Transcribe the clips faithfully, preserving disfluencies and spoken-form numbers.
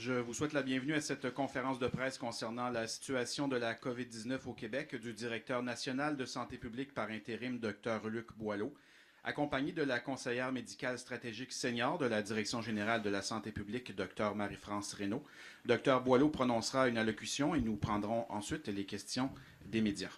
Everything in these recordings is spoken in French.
Je vous souhaite la bienvenue à cette conférence de presse concernant la situation de la COVID dix-neuf au Québec du directeur national de santé publique par intérim, Dr Luc Boileau, accompagné de la conseillère médicale stratégique senior de la Direction générale de la santé publique, Dr Marie-France Reynaud. Dr Boileau prononcera une allocution et nous prendrons ensuite les questions des médias.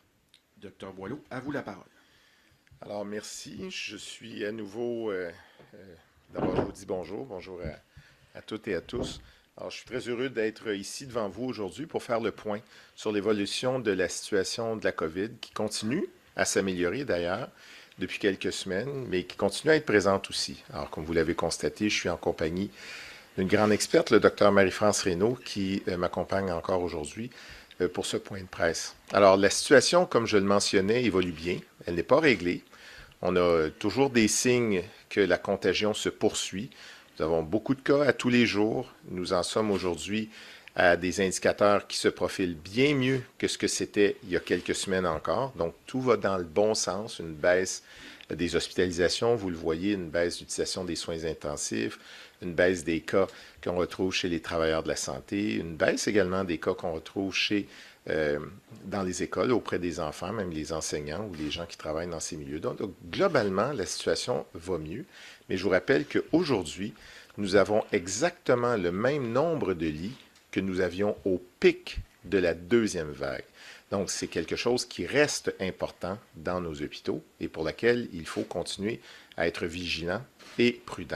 Dr Boileau, à vous la parole. Alors, merci. Je suis à nouveau... Euh, euh, D'abord, je vous dis bonjour. Bonjour à, à toutes et à tous. Alors, je suis très heureux d'être ici devant vous aujourd'hui pour faire le point sur l'évolution de la situation de la COVID qui continue à s'améliorer d'ailleurs depuis quelques semaines, mais qui continue à être présente aussi. Alors, comme vous l'avez constaté, je suis en compagnie d'une grande experte, le docteur Marie-France Reynaud, qui euh, m'accompagne encore aujourd'hui euh, pour ce point de presse. Alors, la situation, comme je le mentionnais, évolue bien. Elle n'est pas réglée. On a toujours des signes que la contagion se poursuit. Nous avons beaucoup de cas à tous les jours. Nous en sommes aujourd'hui à des indicateurs qui se profilent bien mieux que ce que c'était il y a quelques semaines encore. Donc, tout va dans le bon sens. Une baisse des hospitalisations, vous le voyez, une baisse d'utilisation des soins intensifs, une baisse des cas qu'on retrouve chez les travailleurs de la santé, une baisse également des cas qu'on retrouve chez, euh, dans les écoles, auprès des enfants, même les enseignants ou les gens qui travaillent dans ces milieux. Donc, donc globalement, la situation va mieux. Mais je vous rappelle qu'aujourd'hui, nous avons exactement le même nombre de lits que nous avions au pic de la deuxième vague. Donc, c'est quelque chose qui reste important dans nos hôpitaux et pour laquelle il faut continuer à être vigilant et prudent.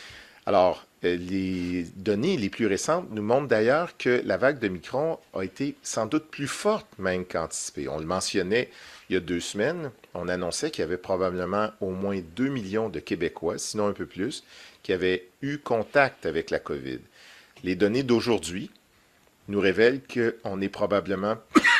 Alors, les données les plus récentes nous montrent d'ailleurs que la vague de Micron a été sans doute plus forte même qu'anticipée. On le mentionnait il y a deux semaines, on annonçait qu'il y avait probablement au moins deux millions de Québécois, sinon un peu plus, qui avaient eu contact avec la COVID. Les données d'aujourd'hui nous révèlent qu'on est probablement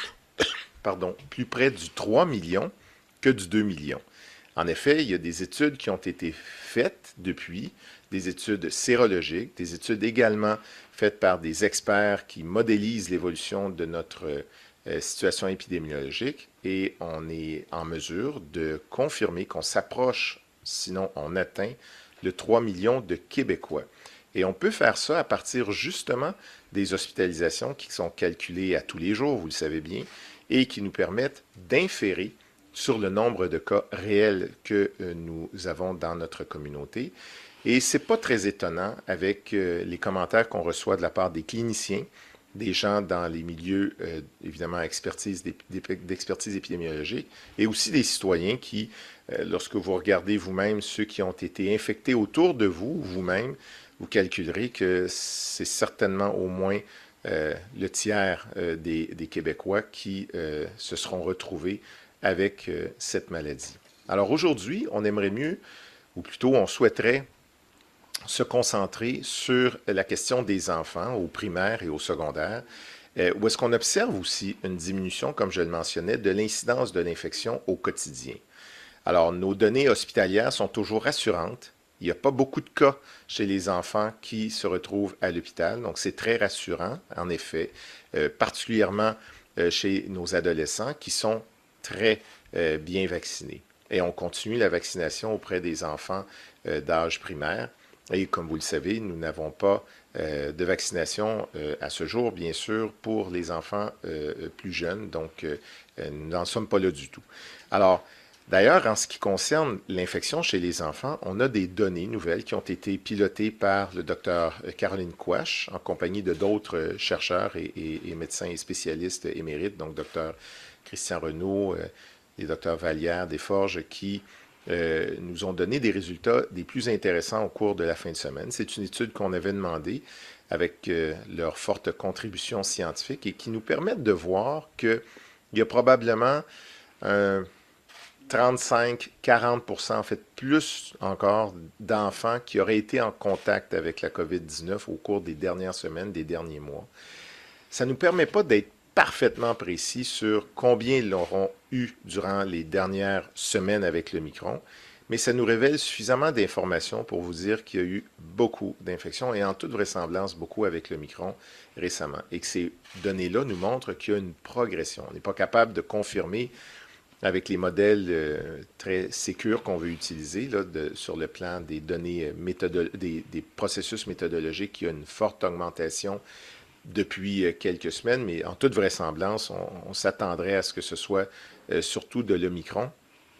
pardon, plus près du trois millions que du deux millions. En effet, il y a des études qui ont été faites depuis, des études sérologiques, des études également faites par des experts qui modélisent l'évolution de notre euh, situation épidémiologique et on est en mesure de confirmer qu'on s'approche, sinon on atteint, le trois millions de Québécois. Et on peut faire ça à partir justement des hospitalisations qui sont calculées à tous les jours, vous le savez bien, et qui nous permettent d'inférer sur le nombre de cas réels que euh, nous avons dans notre communauté. Et ce n'est pas très étonnant avec euh, les commentaires qu'on reçoit de la part des cliniciens, des gens dans les milieux, euh, évidemment, expertise, d'expertise épidémiologique, et aussi des citoyens qui, euh, lorsque vous regardez vous-même ceux qui ont été infectés autour de vous, vous-même, vous calculerez que c'est certainement au moins euh, le tiers euh, des, des Québécois qui euh, se seront retrouvés avec euh, cette maladie. Alors aujourd'hui, on aimerait mieux, ou plutôt on souhaiterait se concentrer sur la question des enfants au primaire et au secondaire, euh, où est-ce qu'on observe aussi une diminution, comme je le mentionnais, de l'incidence de l'infection au quotidien. Alors, nos données hospitalières sont toujours rassurantes. Il n'y a pas beaucoup de cas chez les enfants qui se retrouvent à l'hôpital, donc c'est très rassurant, en effet, euh, particulièrement euh, chez nos adolescents qui sont très euh, bien vaccinés. Et on continue la vaccination auprès des enfants euh, d'âge primaire. Et comme vous le savez, nous n'avons pas euh, de vaccination euh, à ce jour, bien sûr, pour les enfants euh, plus jeunes, donc euh, nous n'en sommes pas là du tout. Alors, d'ailleurs, en ce qui concerne l'infection chez les enfants, on a des données nouvelles qui ont été pilotées par le docteur Caroline Quach, en compagnie de d'autres chercheurs et, et, et médecins et spécialistes émérites, donc docteur Christian Renaud, euh, et docteur Vallière Desforges, qui euh, nous ont donné des résultats des plus intéressants au cours de la fin de semaine. C'est une étude qu'on avait demandée avec euh, leur forte contribution scientifique et qui nous permettent de voir qu'il y a probablement un trente-cinq à quarante pour cent, en fait plus encore, d'enfants qui auraient été en contact avec la COVID dix-neuf au cours des dernières semaines, des derniers mois. Ça ne nous permet pas d'être parfaitement précis sur combien ils l'auront eu durant les dernières semaines avec le Micron, mais ça nous révèle suffisamment d'informations pour vous dire qu'il y a eu beaucoup d'infections et en toute vraisemblance beaucoup avec le Micron récemment. Et que ces données-là nous montrent qu'il y a une progression. On n'est pas capable de confirmer avec les modèles euh, très sécures qu'on veut utiliser là, de, sur le plan des données méthodo- des, des processus méthodologiques. Il y a une forte augmentation depuis euh, quelques semaines, mais en toute vraisemblance, on, on s'attendrait à ce que ce soit euh, surtout de l'Omicron.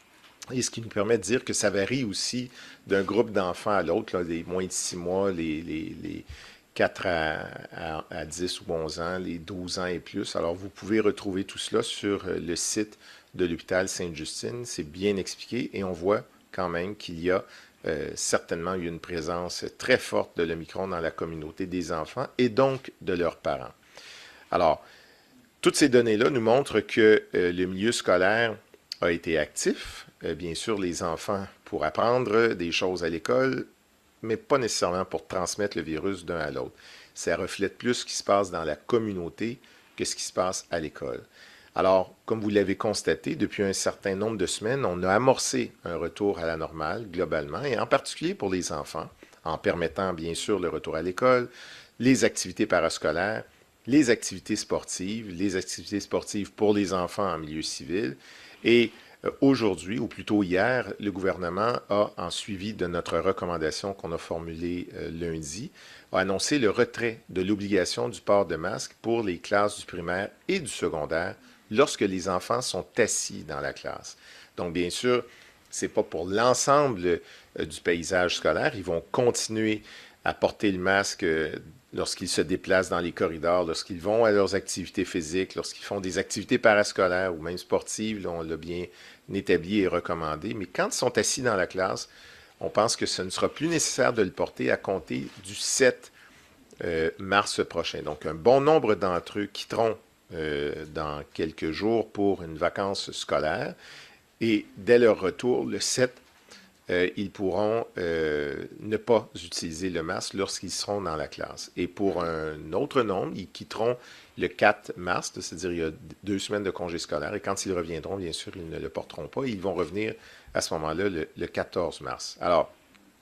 Et ce qui nous permet de dire que ça varie aussi d'un groupe d'enfants à l'autre, là, les moins de six mois, les, les, les quatre à, à, à dix ou onze ans, les douze ans et plus. Alors, vous pouvez retrouver tout cela sur le site de l'hôpital Sainte-Justine. C'est bien expliqué et on voit quand même qu'il y a euh, certainement eu une présence très forte de l'Omicron dans la communauté des enfants et donc de leurs parents. Alors, toutes ces données-là nous montrent que euh, le milieu scolaire a été actif. Euh, bien sûr, les enfants pour apprendre des choses à l'école, mais pas nécessairement pour transmettre le virus d'un à l'autre. Ça reflète plus ce qui se passe dans la communauté que ce qui se passe à l'école. Alors, comme vous l'avez constaté, depuis un certain nombre de semaines, on a amorcé un retour à la normale globalement, et en particulier pour les enfants, en permettant bien sûr le retour à l'école, les activités parascolaires, les activités sportives, les activités sportives pour les enfants en milieu civil. Et euh, aujourd'hui, ou plutôt hier, le gouvernement a, en suivi de notre recommandation qu'on a formulée euh, lundi, a annoncé le retrait de l'obligation du port de masque pour les classes du primaire et du secondaire lorsque les enfants sont assis dans la classe. Donc, bien sûr, ce n'est pas pour l'ensemble euh, du paysage scolaire. Ils vont continuer à porter le masque euh, lorsqu'ils se déplacent dans les corridors, lorsqu'ils vont à leurs activités physiques, lorsqu'ils font des activités parascolaires ou même sportives, là, on l'a bien établi et recommandé. Mais quand ils sont assis dans la classe, on pense que ce ne sera plus nécessaire de le porter à compter du sept euh, mars prochain. Donc, un bon nombre d'entre eux quitteront euh, dans quelques jours pour une vacance scolaire. Et dès leur retour, le sept, euh, ils pourront euh, ne pas utiliser le masque lorsqu'ils seront dans la classe. Et pour un autre nombre, ils quitteront le quatre mars, c'est-à-dire il y a deux semaines de congé scolaire. Et quand ils reviendront, bien sûr, ils ne le porteront pas. Ils vont revenir à ce moment-là le, le quatorze mars. Alors,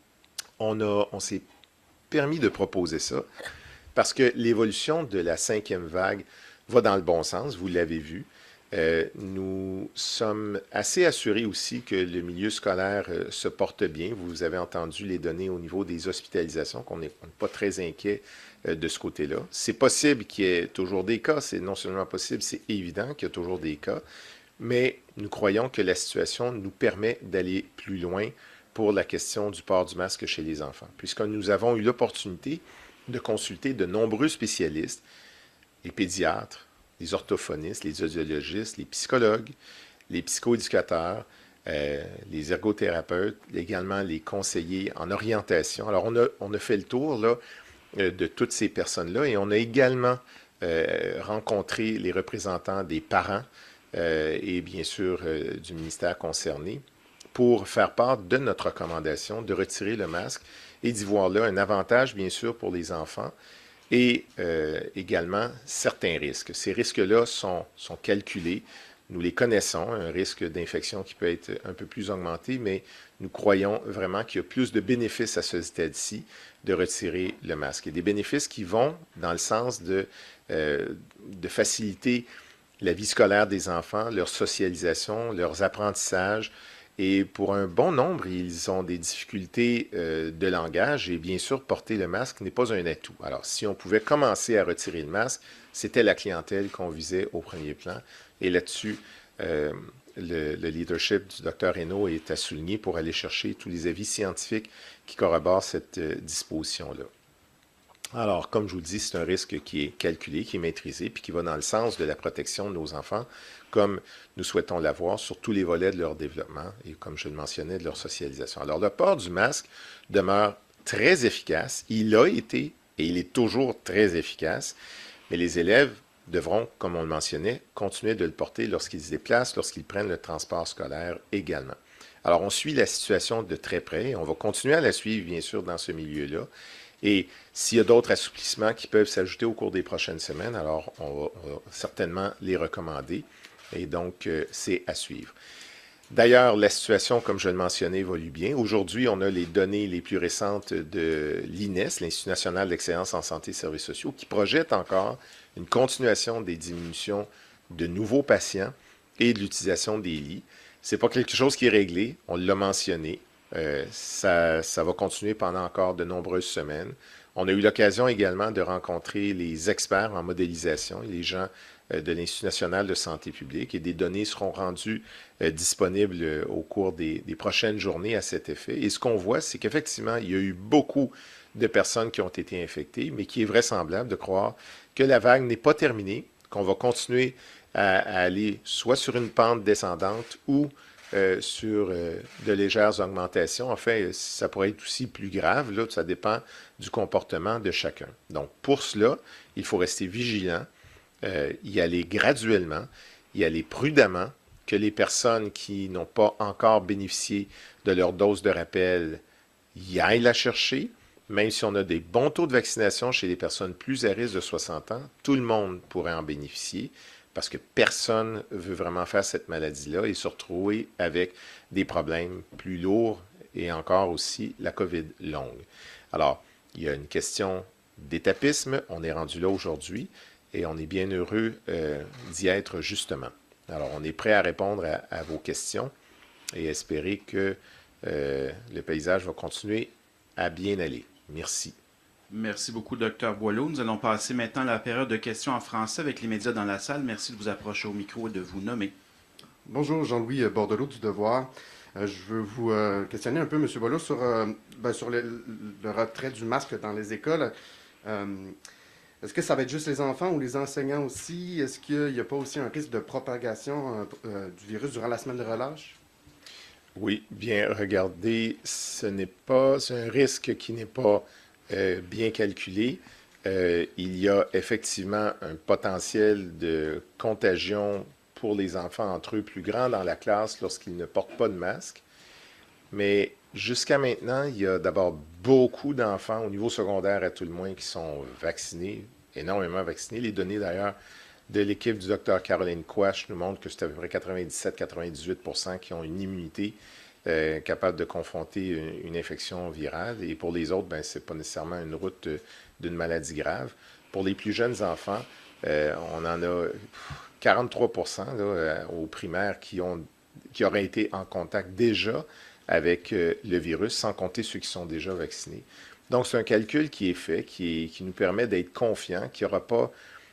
on, a, on s'est permis de proposer ça parce que l'évolution de la cinquième vague va dans le bon sens, vous l'avez vu. Euh, nous sommes assez assurés aussi que le milieu scolaire euh, se porte bien. Vous avez entendu les données au niveau des hospitalisations, qu'on n'est pas très inquiet euh, de ce côté-là. C'est possible qu'il y ait toujours des cas, c'est non seulement possible, c'est évident qu'il y a toujours des cas, mais nous croyons que la situation nous permet d'aller plus loin pour la question du port du masque chez les enfants, puisque nous avons eu l'opportunité de consulter de nombreux spécialistes, les pédiatres, les orthophonistes, les audiologistes, les psychologues, les psychoéducateurs, euh, les ergothérapeutes, également les conseillers en orientation. Alors, on a, on a fait le tour là, euh, de toutes ces personnes-là et on a également euh, rencontré les représentants des parents euh, et bien sûr euh, du ministère concerné pour faire part de notre recommandation de retirer le masque et d'y voir là un avantage, bien sûr, pour les enfants, et euh, également certains risques. Ces risques-là sont, sont calculés, nous les connaissons, un risque d'infection qui peut être un peu plus augmenté, mais nous croyons vraiment qu'il y a plus de bénéfices à ce stade-ci de retirer le masque. Et des bénéfices qui vont dans le sens de, euh, de faciliter la vie scolaire des enfants, leur socialisation, leurs apprentissages. Et pour un bon nombre, ils ont des difficultés euh, de langage et bien sûr, porter le masque n'est pas un atout. Alors, si on pouvait commencer à retirer le masque, c'était la clientèle qu'on visait au premier plan. Et là-dessus, euh, le, le leadership du docteur Hainaut est à souligner pour aller chercher tous les avis scientifiques qui corroborent cette euh, disposition-là. Alors, comme je vous le dis, c'est un risque qui est calculé, qui est maîtrisé, puis qui va dans le sens de la protection de nos enfants, comme nous souhaitons l'avoir sur tous les volets de leur développement et, comme je le mentionnais, de leur socialisation. Alors, le port du masque demeure très efficace. Il a été et il est toujours très efficace, mais les élèves devront, comme on le mentionnait, continuer de le porter lorsqu'ils se déplacent, lorsqu'ils prennent le transport scolaire également. Alors, on suit la situation de très près et on va continuer à la suivre, bien sûr, dans ce milieu-là. Et s'il y a d'autres assouplissements qui peuvent s'ajouter au cours des prochaines semaines, alors on va, on va certainement les recommander. Et donc, euh, c'est à suivre. D'ailleurs, la situation, comme je le mentionnais, évolue bien. Aujourd'hui, on a les données les plus récentes de l'I N E S, l'Institut national d'excellence en santé et services sociaux, qui projette encore une continuation des diminutions de nouveaux patients et de l'utilisation des lits. Ce n'est pas quelque chose qui est réglé, on l'a mentionné. Euh, ça, ça va continuer pendant encore de nombreuses semaines. On a eu l'occasion également de rencontrer les experts en modélisation et les gens euh, de l'Institut national de santé publique et des données seront rendues euh, disponibles euh, au cours des, des prochaines journées à cet effet. Et ce qu'on voit, c'est qu'effectivement, il y a eu beaucoup de personnes qui ont été infectées, mais qui est vraisemblable de croire que la vague n'est pas terminée, qu'on va continuer à, à aller soit sur une pente descendante ou Euh, sur euh, de légères augmentations. En fait, ça pourrait être aussi plus grave. Là, ça dépend du comportement de chacun. Donc, pour cela, il faut rester vigilant, euh, y aller graduellement, y aller prudemment, que les personnes qui n'ont pas encore bénéficié de leur dose de rappel y aillent la chercher. Même si on a des bons taux de vaccination chez les personnes plus à risque de soixante ans, tout le monde pourrait en bénéficier, parce que personne ne veut vraiment faire cette maladie-là et se retrouver avec des problèmes plus lourds et encore aussi la COVID longue. Alors, il y a une question d'étapisme, on est rendu là aujourd'hui et on est bien heureux euh, d'y être justement. Alors, on est prêt à répondre à, à vos questions et espérer que euh, le paysage va continuer à bien aller. Merci. Merci beaucoup, docteur Boileau. Nous allons passer maintenant à la période de questions en français avec les médias dans la salle. Merci de vous approcher au micro et de vous nommer. Bonjour, Jean-Louis Bordelot du Devoir. Euh, je veux vous euh, questionner un peu, M. Boileau, sur, euh, ben, sur le, le retrait du masque dans les écoles. Euh, Est-ce que ça va être juste les enfants ou les enseignants aussi? Est-ce qu'il n'y a pas aussi un risque de propagation euh, du virus durant la semaine de relâche? Oui, bien, regardez, ce n'est pas un risque qui n'est pas Euh, bien calculé. Euh, il y a effectivement un potentiel de contagion pour les enfants entre eux plus grand dans la classe lorsqu'ils ne portent pas de masque. Mais jusqu'à maintenant, il y a d'abord beaucoup d'enfants au niveau secondaire à tout le moins qui sont vaccinés, énormément vaccinés. Les données d'ailleurs de l'équipe du docteur Caroline Quash nous montrent que c'est à peu près quatre-vingt-dix-sept à quatre-vingt-dix-huit pour cent qui ont une immunité Euh, capable de confronter une, une infection virale. Et pour les autres, ben, ce n'est pas nécessairement une route euh, d'une maladie grave. Pour les plus jeunes enfants, euh, on en a quarante-trois pour cent là, euh, aux primaires qui, ont, qui auraient été en contact déjà avec euh, le virus, sans compter ceux qui sont déjà vaccinés. Donc, c'est un calcul qui est fait, qui, est, qui nous permet d'être confiants qu'il n'y aura pas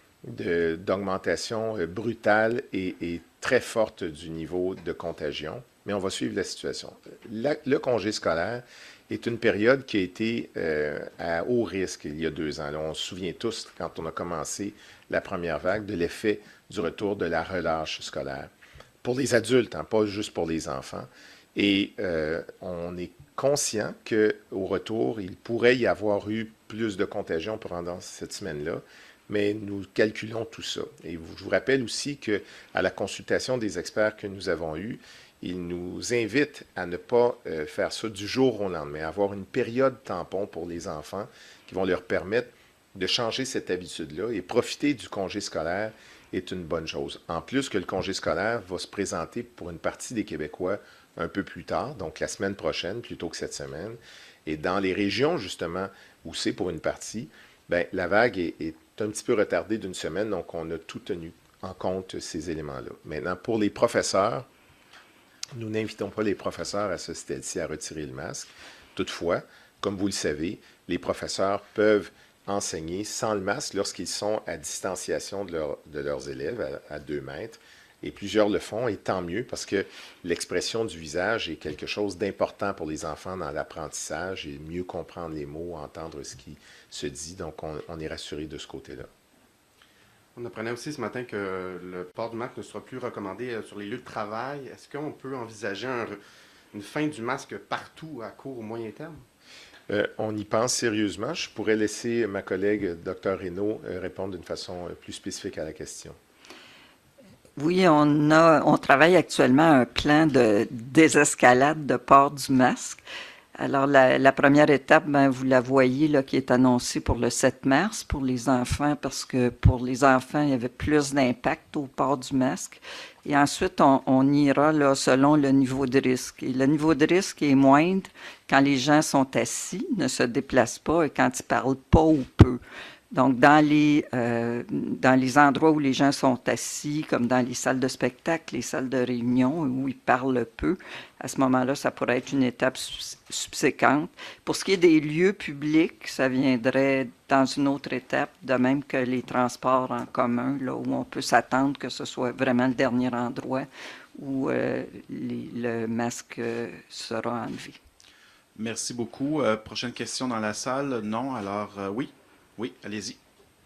de, d'augmentation euh, brutale et, et très forte du niveau de contagion. Mais on va suivre la situation. La, le congé scolaire est une période qui a été euh, à haut risque il y a deux ans. Là, on se souvient tous, quand on a commencé la première vague, de l'effet du retour de la relâche scolaire. Pour les adultes, hein, pas juste pour les enfants. Et euh, on est conscient qu'au retour, il pourrait y avoir eu plus de contagion pendant cette semaine-là, mais nous calculons tout ça. Et je vous rappelle aussi qu'à la consultation des experts que nous avons eus, il nous invite à ne pas euh, faire ça du jour au lendemain, à avoir une période tampon pour les enfants qui vont leur permettre de changer cette habitude-là et profiter du congé scolaire est une bonne chose. En plus que le congé scolaire va se présenter pour une partie des Québécois un peu plus tard, donc la semaine prochaine plutôt que cette semaine. Et dans les régions, justement, où c'est pour une partie, bien, la vague est, est un petit peu retardée d'une semaine, donc on a tout tenu en compte ces éléments-là. Maintenant, pour les professeurs, nous n'invitons pas les professeurs à ce stade-ci à retirer le masque. Toutefois, comme vous le savez, les professeurs peuvent enseigner sans le masque lorsqu'ils sont à distanciation de, leur, de leurs élèves, à, à deux mètres. Et plusieurs le font, et tant mieux, parce que l'expression du visage est quelque chose d'important pour les enfants dans l'apprentissage et mieux comprendre les mots, entendre ce qui se dit. Donc, on, on est rassuré de ce côté-là. On apprenait aussi ce matin que le port du masque ne sera plus recommandé sur les lieux de travail. Est-ce qu'on peut envisager un, une fin du masque partout à court ou moyen terme? Euh, on y pense sérieusement. Je pourrais laisser ma collègue, Dr Reynaud, euh, répondre d'une façon plus spécifique à la question. Oui, on, a, on travaille actuellement un plan de désescalade de port du masque. Alors, la, la première étape, ben, vous la voyez, là, qui est annoncée pour le sept mars pour les enfants, parce que pour les enfants, il y avait plus d'impact au port du masque. Et ensuite, on, on ira là, selon le niveau de risque. Et le niveau de risque est moindre quand les gens sont assis, ne se déplacent pas et quand ils ne parlent pas ou peu. Donc, dans les, euh, dans les endroits où les gens sont assis, comme dans les salles de spectacle, les salles de réunion, où ils parlent peu, à ce moment-là, ça pourrait être une étape subséquente. Pour ce qui est des lieux publics, ça viendrait dans une autre étape, de même que les transports en commun, là, où on peut s'attendre que ce soit vraiment le dernier endroit où euh, les, le masque euh, sera enlevé. Merci beaucoup. Euh, prochaine question dans la salle? Non? Alors, euh, oui. Oui, allez-y.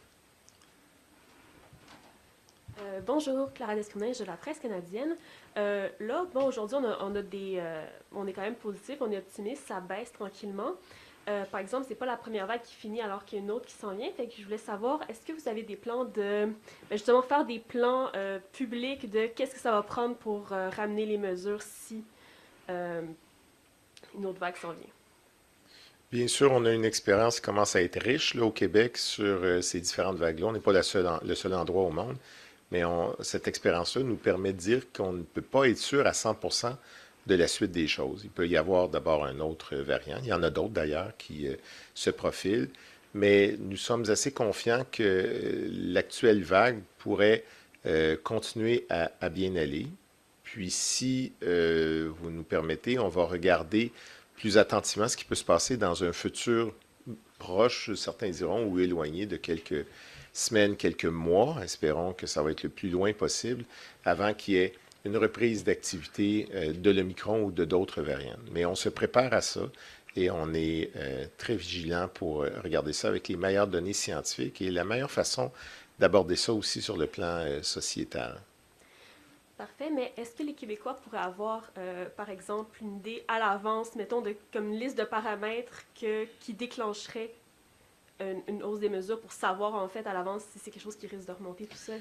Euh, bonjour, Clara Descournage de la presse canadienne. Euh, là, bon, aujourd'hui, on a, on a des, euh, on est quand même positif, on est optimiste, ça baisse tranquillement. Euh, par exemple, c'est pas la première vague qui finit alors qu'il y a une autre qui s'en vient. Fait que je voulais savoir, est-ce que vous avez des plans de, ben justement, faire des plans euh, publics de qu'est-ce que ça va prendre pour euh, ramener les mesures si euh, une autre vague s'en vient? Bien sûr, on a une expérience qui commence à être riche là, au Québec sur euh, ces différentes vagues-là. On n'est pas la seule en- le seul endroit au monde, mais on- cette expérience-là nous permet de dire qu'on ne peut pas être sûr à cent pour cent de la suite des choses. Il peut y avoir d'abord un autre variant. Il y en a d'autres d'ailleurs qui euh, se profilent, mais nous sommes assez confiants que euh, l'actuelle vague pourrait euh, continuer à, à bien aller. Puis si euh, vous nous permettez, on va regarder plus attentivement ce qui peut se passer dans un futur proche, certains diront, ou éloigné de quelques semaines, quelques mois. Espérons que ça va être le plus loin possible avant qu'il y ait une reprise d'activité euh, de l'Omicron ou de d'autres variantes. Mais on se prépare à ça et on est euh, très vigilant pour euh, regarder ça avec les meilleures données scientifiques et la meilleure façon d'aborder ça aussi sur le plan euh, sociétal. Parfait, mais est-ce que les Québécois pourraient avoir, euh, par exemple, une idée à l'avance, mettons, de, comme une liste de paramètres que, qui déclencherait une, une hausse des mesures pour savoir, en fait, à l'avance si c'est quelque chose qui risque de remonter tout seul?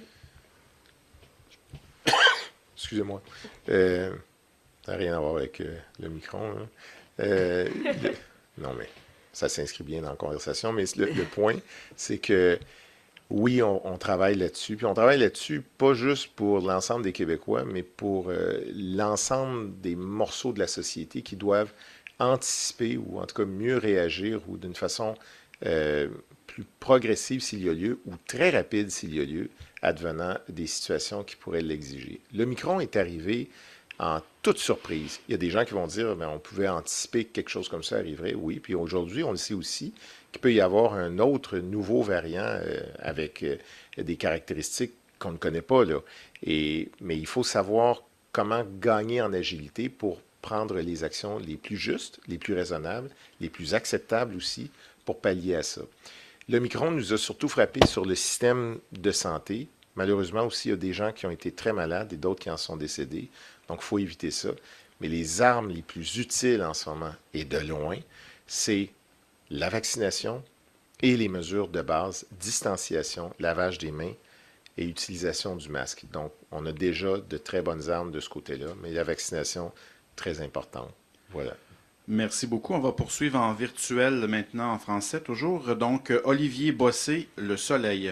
Excusez-moi. Euh, ça n'a rien à voir avec euh, le micron. Là. Euh, le- non, mais ça s'inscrit bien dans la conversation. Mais le, le point, c'est que oui, on, on travaille là-dessus. Puis on travaille là-dessus pas juste pour l'ensemble des Québécois, mais pour euh, l'ensemble des morceaux de la société qui doivent anticiper ou en tout cas mieux réagir ou d'une façon euh, plus progressive s'il y a lieu ou très rapide s'il y a lieu, advenant des situations qui pourraient l'exiger. L'Omicron est arrivé en toute surprise. Il y a des gens qui vont dire, ben, on pouvait anticiper que quelque chose comme ça arriverait. Oui, puis aujourd'hui, on le sait aussi qu'il peut y avoir un autre nouveau variant euh, avec euh, des caractéristiques qu'on ne connaît pas, là. Et, mais il faut savoir comment gagner en agilité pour prendre les actions les plus justes, les plus raisonnables, les plus acceptables aussi pour pallier à ça. L'Omicron nous a surtout frappé sur le système de santé. Malheureusement aussi, il y a des gens qui ont été très malades et d'autres qui en sont décédés. Donc, il faut éviter ça. Mais les armes les plus utiles en ce moment, et de loin, c'est la vaccination et les mesures de base, distanciation, lavage des mains et utilisation du masque. Donc, on a déjà de très bonnes armes de ce côté-là, mais la vaccination, très importante. Voilà. Merci beaucoup. On va poursuivre en virtuel maintenant en français toujours. Donc, Olivier Bossé, Le Soleil.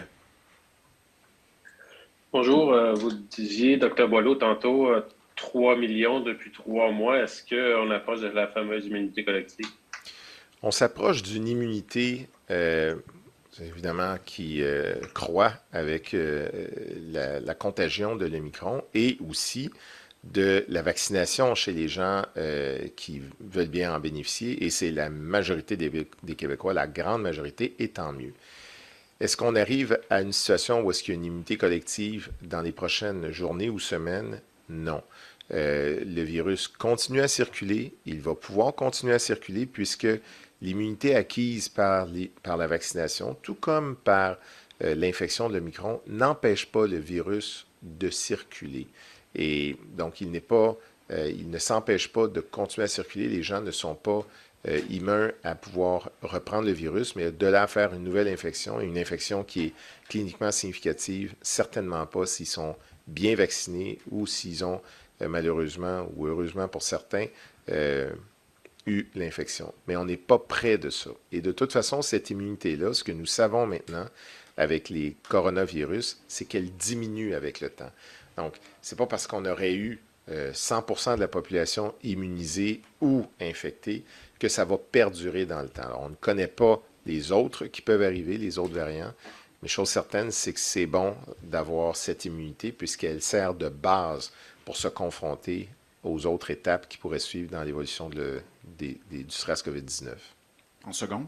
Bonjour, euh, vous disiez, docteur Boileau, tantôt, euh, trois millions depuis trois mois. Est-ce qu'on approche de la fameuse immunité collective? On s'approche d'une immunité, euh, évidemment, qui euh, croît avec euh, la, la contagion de l'Omicron et aussi de la vaccination chez les gens euh, qui veulent bien en bénéficier. Et c'est la majorité des, des Québécois, la grande majorité, et tant mieux. Est-ce qu'on arrive à une situation où est-ce qu'il y a une immunité collective dans les prochaines journées ou semaines? Non. Euh, le virus continue à circuler. Il va pouvoir continuer à circuler puisque l'immunité acquise par, les, par la vaccination, tout comme par euh, l'infection de l'Omicron, n'empêche pas le virus de circuler. Et donc, il n'est pas, euh, il ne s'empêche pas de continuer à circuler. Les gens ne sont pas euh, immuns à pouvoir reprendre le virus, mais de là à faire une nouvelle infection, une infection qui est cliniquement significative, certainement pas s'ils sont bien vaccinés ou s'ils ont euh, malheureusement ou heureusement pour certains euh, eu l'infection. Mais on n'est pas près de ça. Et de toute façon, cette immunité-là, ce que nous savons maintenant avec les coronavirus, c'est qu'elle diminue avec le temps. Donc, c'est pas parce qu'on aurait eu euh, cent pour cent de la population immunisée ou infectée que ça va perdurer dans le temps. Alors, on ne connaît pas les autres qui peuvent arriver, les autres variants. Mais chose certaine, c'est que c'est bon d'avoir cette immunité puisqu'elle sert de base pour se confronter aux autres étapes qui pourraient suivre dans l'évolution de, des, des, du SRAS-COVID dix-neuf. En seconde?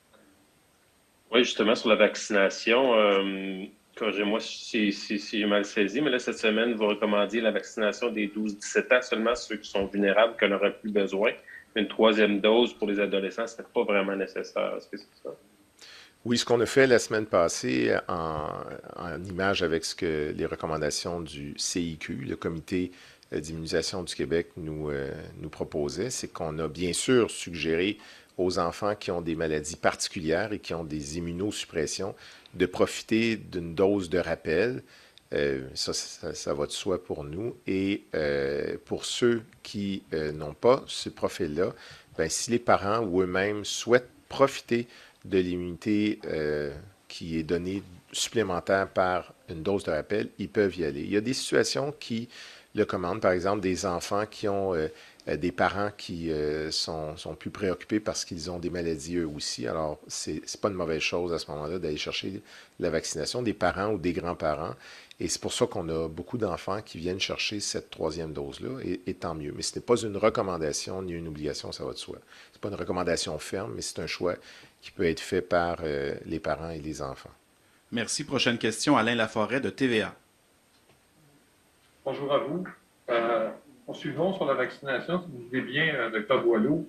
Oui, justement, sur la vaccination, euh, corrigez-moi si, si, si j'ai mal saisi, mais là, cette semaine, vous recommandiez la vaccination des douze à dix-sept ans, seulement ceux qui sont vulnérables, qu'on n'aurait plus besoin. Une troisième dose pour les adolescents, ce n'est pas vraiment nécessaire. Est-ce que c'est ça? Oui, ce qu'on a fait la semaine passée en, en image avec ce que les recommandations du C I Q, le Comité d'immunisation du Québec, nous, euh, nous proposait, c'est qu'on a bien sûr suggéré aux enfants qui ont des maladies particulières et qui ont des immunosuppressions de profiter d'une dose de rappel. Euh, ça, ça, ça va de soi pour nous. Et euh, pour ceux qui euh, n'ont pas ce profil-là, bien, si les parents ou eux-mêmes souhaitent profiter de l'immunité euh, qui est donnée supplémentaire par une dose de rappel, ils peuvent y aller. Il y a des situations qui le commandent, par exemple des enfants qui ont euh, des parents qui euh, sont, sont plus préoccupés parce qu'ils ont des maladies eux aussi. Alors, c'est n'est pas une mauvaise chose à ce moment-là d'aller chercher la vaccination des parents ou des grands-parents. Et c'est pour ça qu'on a beaucoup d'enfants qui viennent chercher cette troisième dose-là, et, et tant mieux. Mais ce n'est pas une recommandation ni une obligation, ça va de soi. Ce n'est pas une recommandation ferme, mais c'est un choix qui peut être fait par euh, les parents et les enfants. Merci. Prochaine question, Alain Laforêt de T V A. Bonjour à vous. Euh, poursuivons sur la vaccination, si vous voulez bien, euh, Dr Boileau.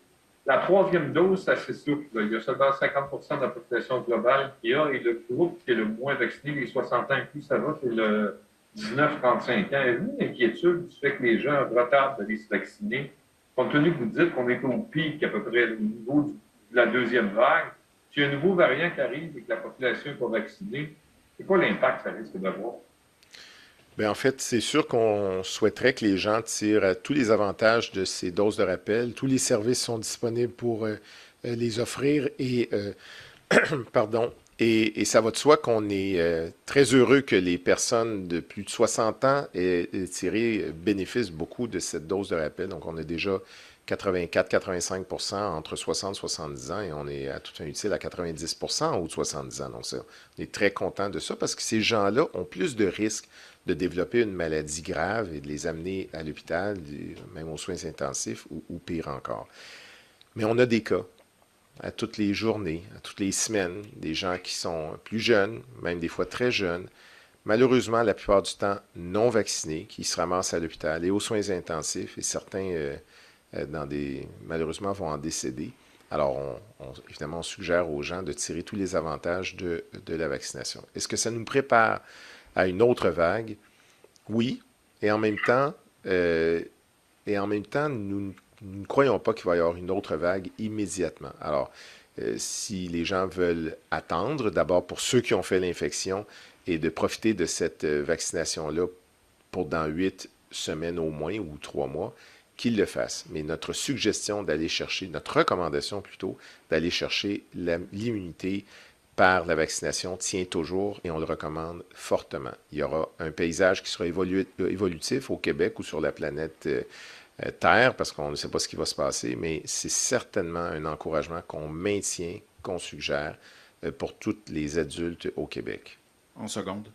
La troisième dose, c'est assez souple. Il y a seulement cinquante pour cent de la population globale qui a, et le groupe qui est le moins vacciné, les soixante ans et plus, ça va, c'est le dix-neuf à trente-cinq ans. Avez-vous une inquiétude du fait que les gens retardent d'aller se vacciner, compte tenu que vous dites qu'on est au pic à peu près au niveau du de la deuxième vague, s'il y a un nouveau variant qui arrive et que la population n'est pas vaccinée, c'est quoi l'impact que ça risque d'avoir? Bien, en fait, c'est sûr qu'on souhaiterait que les gens tirent tous les avantages de ces doses de rappel. Tous les services sont disponibles pour euh, les offrir et, euh, pardon, et, et ça va de soi qu'on est euh, très heureux que les personnes de plus de soixante ans aient, aient tiré bénéfice beaucoup de cette dose de rappel. Donc, on a déjà quatre-vingt-quatre à quatre-vingt-cinq pour cent entre soixante et soixante-dix ans et on est à tout un utile à quatre-vingt-dix pour cent en haut de soixante-dix ans. Donc, ça, on est très content de ça parce que ces gens-là ont plus de risques de développer une maladie grave et de les amener à l'hôpital, même aux soins intensifs ou, ou pire encore. Mais on a des cas à toutes les journées, à toutes les semaines, des gens qui sont plus jeunes, même des fois très jeunes, malheureusement la plupart du temps non vaccinés, qui se ramassent à l'hôpital et aux soins intensifs et certains... Euh, Dans des, malheureusement, vont en décéder. Alors, on, on, évidemment, on suggère aux gens de tirer tous les avantages de, de la vaccination. Est-ce que ça nous prépare à une autre vague? Oui. Et en même temps, euh, et en même temps, nous, nous ne croyons pas qu'il va y avoir une autre vague immédiatement. Alors, euh, si les gens veulent attendre, d'abord pour ceux qui ont fait l'infection, et de profiter de cette vaccination-là pour dans huit semaines au moins ou trois mois, qu'ils le fassent. Mais notre suggestion d'aller chercher, notre recommandation plutôt, d'aller chercher la, l'immunité par la vaccination tient toujours et on le recommande fortement. Il y aura un paysage qui sera évolu- évolutif au Québec ou sur la planète euh, euh, Terre, parce qu'on ne sait pas ce qui va se passer, mais c'est certainement un encouragement qu'on maintient, qu'on suggère euh, pour tous les adultes au Québec. En seconde.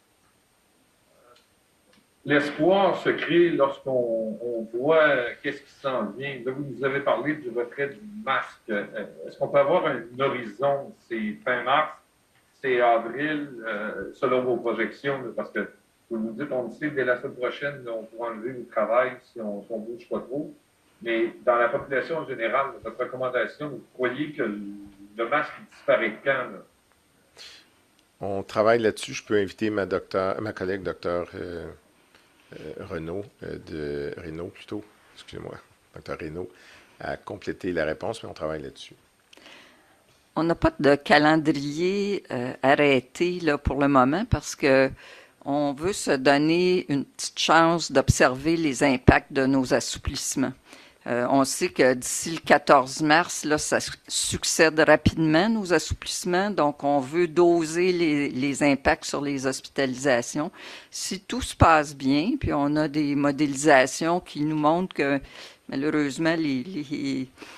L'espoir se crée lorsqu'on on voit qu'est-ce qui s'en vient. Là, vous nous avez parlé du retrait du masque. Est-ce qu'on peut avoir un horizon? C'est fin mars, c'est avril, euh, selon vos projections, parce que vous nous dites, on le sait, dès la semaine prochaine, on pourra enlever le travail si on ne bouge pas trop. Mais dans la population en général, votre recommandation, vous croyez que le masque disparaît quand? Là? On travaille là-dessus. Je peux inviter ma, docteur, ma collègue, docteur euh, euh, Renaud, euh, de Renaud plutôt, excusez-moi, docteur Renaud, à compléter la réponse, mais on travaille là-dessus. On n'a pas de calendrier euh, arrêté là, pour le moment parce que on veut se donner une petite chance d'observer les impacts de nos assouplissements. Euh, on sait que d'ici le quatorze mars, là, ça succède rapidement, nos assouplissements, donc on veut doser les, les impacts sur les hospitalisations. Si tout se passe bien, puis on a des modélisations qui nous montrent que malheureusement, les, les,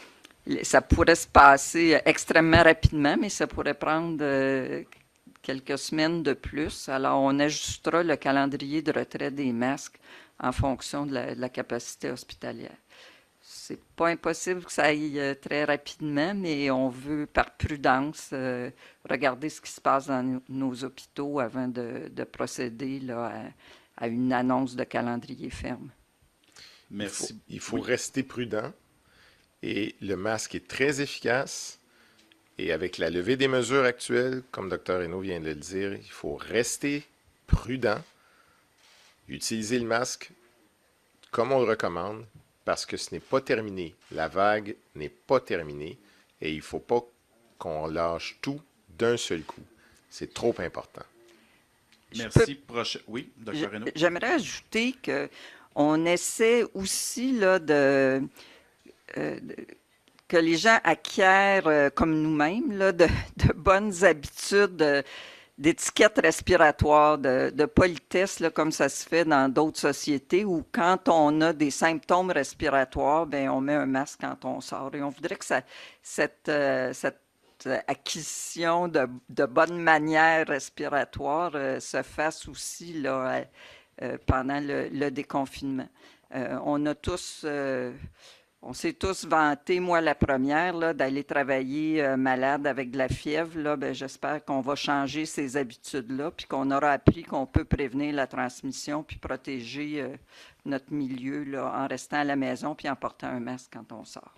ça pourrait se passer extrêmement rapidement, mais ça pourrait prendre euh, quelques semaines de plus. Alors, on ajustera le calendrier de retrait des masques en fonction de la, de la capacité hospitalière. C'est pas impossible que ça aille euh, très rapidement, mais on veut, par prudence, euh, regarder ce qui se passe dans nos, nos hôpitaux avant de, de procéder là, à, à une annonce de calendrier ferme. Merci. Il faut, il faut Oui. rester prudent et le masque est très efficace. Et avec la levée des mesures actuelles, comme Dr Hainaut vient de le dire, il faut rester prudent, utiliser le masque comme on le recommande, parce que ce n'est pas terminé. La vague n'est pas terminée et il ne faut pas qu'on lâche tout d'un seul coup. C'est trop important. Merci. Prochain... Oui, Dr Hainaut. J'aimerais ajouter qu'on essaie aussi là, de, euh, de, que les gens acquièrent, euh, comme nous-mêmes, là, de, de bonnes habitudes euh, d'étiquette respiratoire, de, de politesse, là, comme ça se fait dans d'autres sociétés, où quand on a des symptômes respiratoires, bien, on met un masque quand on sort. Et on voudrait que ça, cette, euh, cette acquisition de, de bonnes manières respiratoires euh, se fasse aussi là, euh, pendant le, le déconfinement. Euh, on a tous... Euh, On s'est tous vantés, moi la première, là, d'aller travailler euh, malade avec de la fièvre. Là, ben, j'espère qu'on va changer ces habitudes-là, puis qu'on aura appris qu'on peut prévenir la transmission, puis protéger euh, notre milieu là, en restant à la maison, puis en portant un masque quand on sort.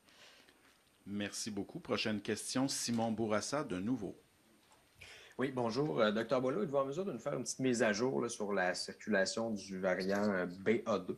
Merci beaucoup. Prochaine question, Simon Bourassa, de nouveau. Oui, bonjour. Euh, Docteur Boileau, êtes-vous en mesure de nous faire une petite mise à jour là, sur la circulation du variant euh, B A deux?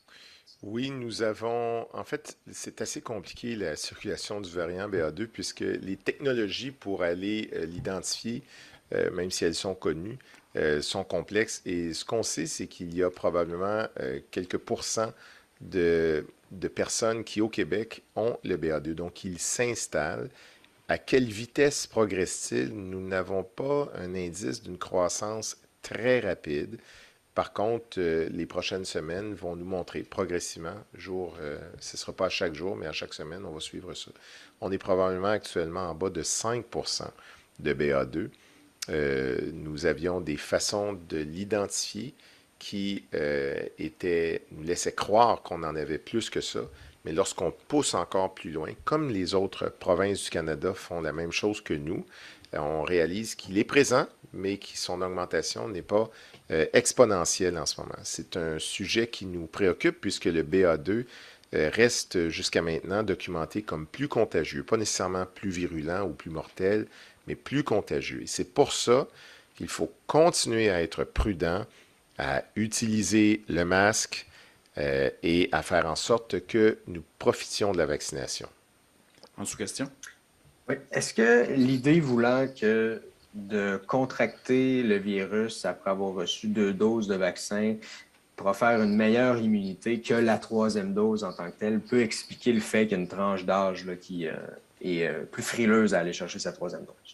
Oui, nous avons, en fait, c'est assez compliqué la circulation du variant B A deux puisque les technologies pour aller euh, l'identifier, euh, même si elles sont connues, euh, sont complexes. Et ce qu'on sait, c'est qu'il y a probablement euh, quelques pourcents de, de personnes qui, au Québec, ont le B A deux. Donc, il s'installe. À quelle vitesse progresse-t-il? Nous n'avons pas un indice d'une croissance très rapide. Par contre, euh, les prochaines semaines vont nous montrer progressivement, jour, euh, ce ne sera pas à chaque jour, mais à chaque semaine, on va suivre ça. On est probablement actuellement en bas de cinq pour cent de B A deux. Euh, nous avions des façons de l'identifier qui euh, étaient, nous laissaient croire qu'on en avait plus que ça, mais lorsqu'on pousse encore plus loin, comme les autres provinces du Canada font la même chose que nous, on réalise qu'il est présent, mais que son augmentation n'est pas euh, exponentielle en ce moment. C'est un sujet qui nous préoccupe puisque le B A deux euh, reste jusqu'à maintenant documenté comme plus contagieux, pas nécessairement plus virulent ou plus mortel, mais plus contagieux. Et c'est pour ça qu'il faut continuer à être prudent, à utiliser le masque euh, et à faire en sorte que nous profitions de la vaccination. En sous-question? Oui. Est-ce que l'idée voulant que de contracter le virus après avoir reçu deux doses de vaccin pour faire une meilleure immunité que la troisième dose en tant que telle peut expliquer le fait qu'il y a une tranche d'âge là, qui euh, est euh, plus frileuse à aller chercher sa troisième dose?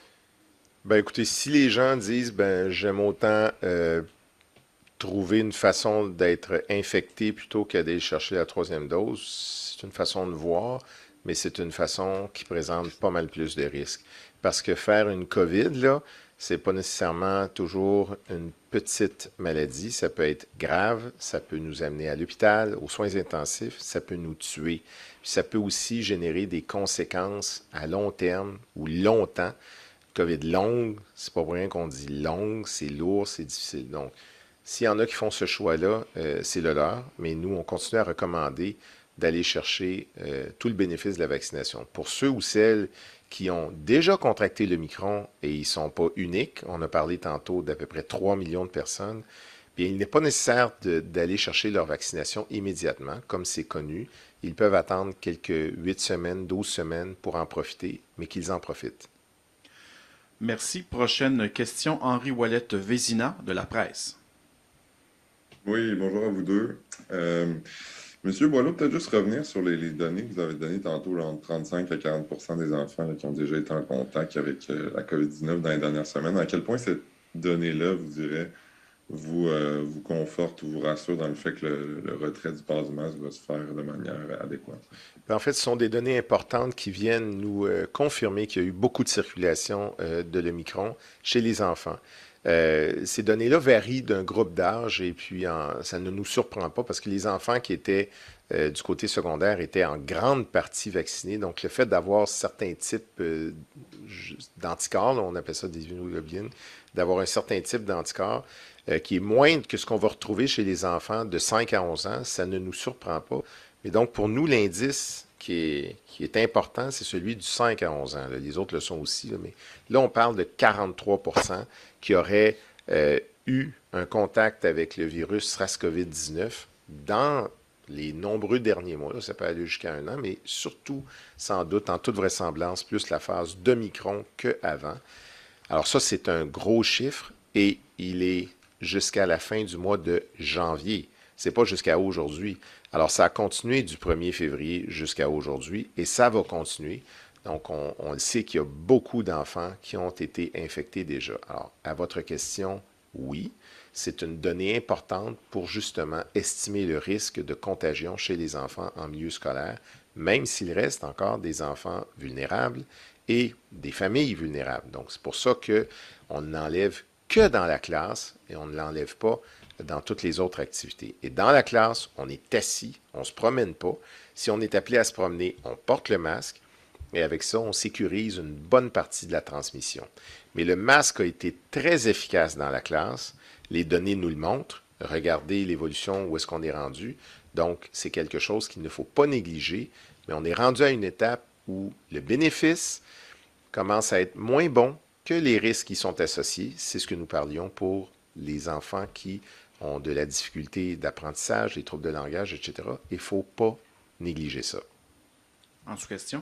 Ben écoutez, si les gens disent ben j'aime autant euh, trouver une façon d'être infecté plutôt qu'à aller chercher la troisième dose, c'est une façon de voir, mais c'est une façon qui présente pas mal plus de risques. Parce que faire une COVID, là, c'est pas nécessairement toujours une petite maladie. Ça peut être grave, ça peut nous amener à l'hôpital, aux soins intensifs, ça peut nous tuer. Puis ça peut aussi générer des conséquences à long terme ou longtemps. COVID longue, c'est pas pour rien qu'on dit longue, c'est lourd, c'est difficile. Donc, s'il y en a qui font ce choix-là, euh, c'est le leur, mais nous, on continue à recommander d'aller chercher euh, tout le bénéfice de la vaccination. Pour ceux ou celles qui ont déjà contracté le Omicron et ils ne sont pas uniques, on a parlé tantôt d'à peu près trois millions de personnes, bien, il n'est pas nécessaire de, d'aller chercher leur vaccination immédiatement, comme c'est connu. Ils peuvent attendre quelques huit semaines, douze semaines pour en profiter, mais qu'ils en profitent. Merci. Prochaine question, Henri Ouellette-Vézina, de La Presse. Oui, bonjour à vous deux. Euh, Monsieur Boileau, peut-être juste revenir sur les, les données que vous avez données tantôt, là, entre trente-cinq à quarante pour cent des enfants là, qui ont déjà été en contact avec euh, la COVID dix-neuf dans les dernières semaines. À quel point cette donnée-là, vous direz, vous, euh, vous conforte ou vous rassure dans le fait que le, le retrait du port du masque va se faire de manière adéquate? En fait, ce sont des données importantes qui viennent nous euh, confirmer qu'il y a eu beaucoup de circulation euh, de l'Omicron chez les enfants. Euh, ces données-là varient d'un groupe d'âge et puis en, ça ne nous surprend pas parce que les enfants qui étaient euh, du côté secondaire étaient en grande partie vaccinés. Donc, le fait d'avoir certains types euh, d'anticorps, là, on appelle ça des immunoglobulines, d'avoir un certain type d'anticorps euh, qui est moindre que ce qu'on va retrouver chez les enfants de cinq à onze ans, ça ne nous surprend pas. Et donc, pour nous, l'indice qui est, qui est important, c'est celui du cinq à onze ans. Là. Les autres le sont aussi, là, mais là, on parle de quarante-trois pour cent qui auraient euh, eu un contact avec le virus SARS-CoV dix-neuf dans les nombreux derniers mois. Là, ça peut aller jusqu'à un an, mais surtout, sans doute, en toute vraisemblance, plus la phase d'Omicron qu'avant. Alors ça, c'est un gros chiffre et il est jusqu'à la fin du mois de janvier. Ce n'est pas jusqu'à aujourd'hui. Alors, ça a continué du premier février jusqu'à aujourd'hui et ça va continuer. Donc, on, on le sait qu'il y a beaucoup d'enfants qui ont été infectés déjà. Alors, à votre question, oui, c'est une donnée importante pour justement estimer le risque de contagion chez les enfants en milieu scolaire, même s'il reste encore des enfants vulnérables et des familles vulnérables. Donc, c'est pour ça qu'on n'enlève que dans la classe et on ne l'enlève pas dans toutes les autres activités. Et dans la classe, on est assis, on ne se promène pas. Si on est appelé à se promener, on porte le masque. Et avec ça, on sécurise une bonne partie de la transmission. Mais le masque a été très efficace dans la classe. Les données nous le montrent. Regardez l'évolution, où est-ce qu'on est rendu. Donc, c'est quelque chose qu'il ne faut pas négliger. Mais on est rendu à une étape où le bénéfice commence à être moins bon que les risques qui sont associés. C'est ce que nous parlions pour les enfants qui ont de la difficulté d'apprentissage, des troubles de langage, et cetera. Il ne faut pas négliger ça. En sous-question?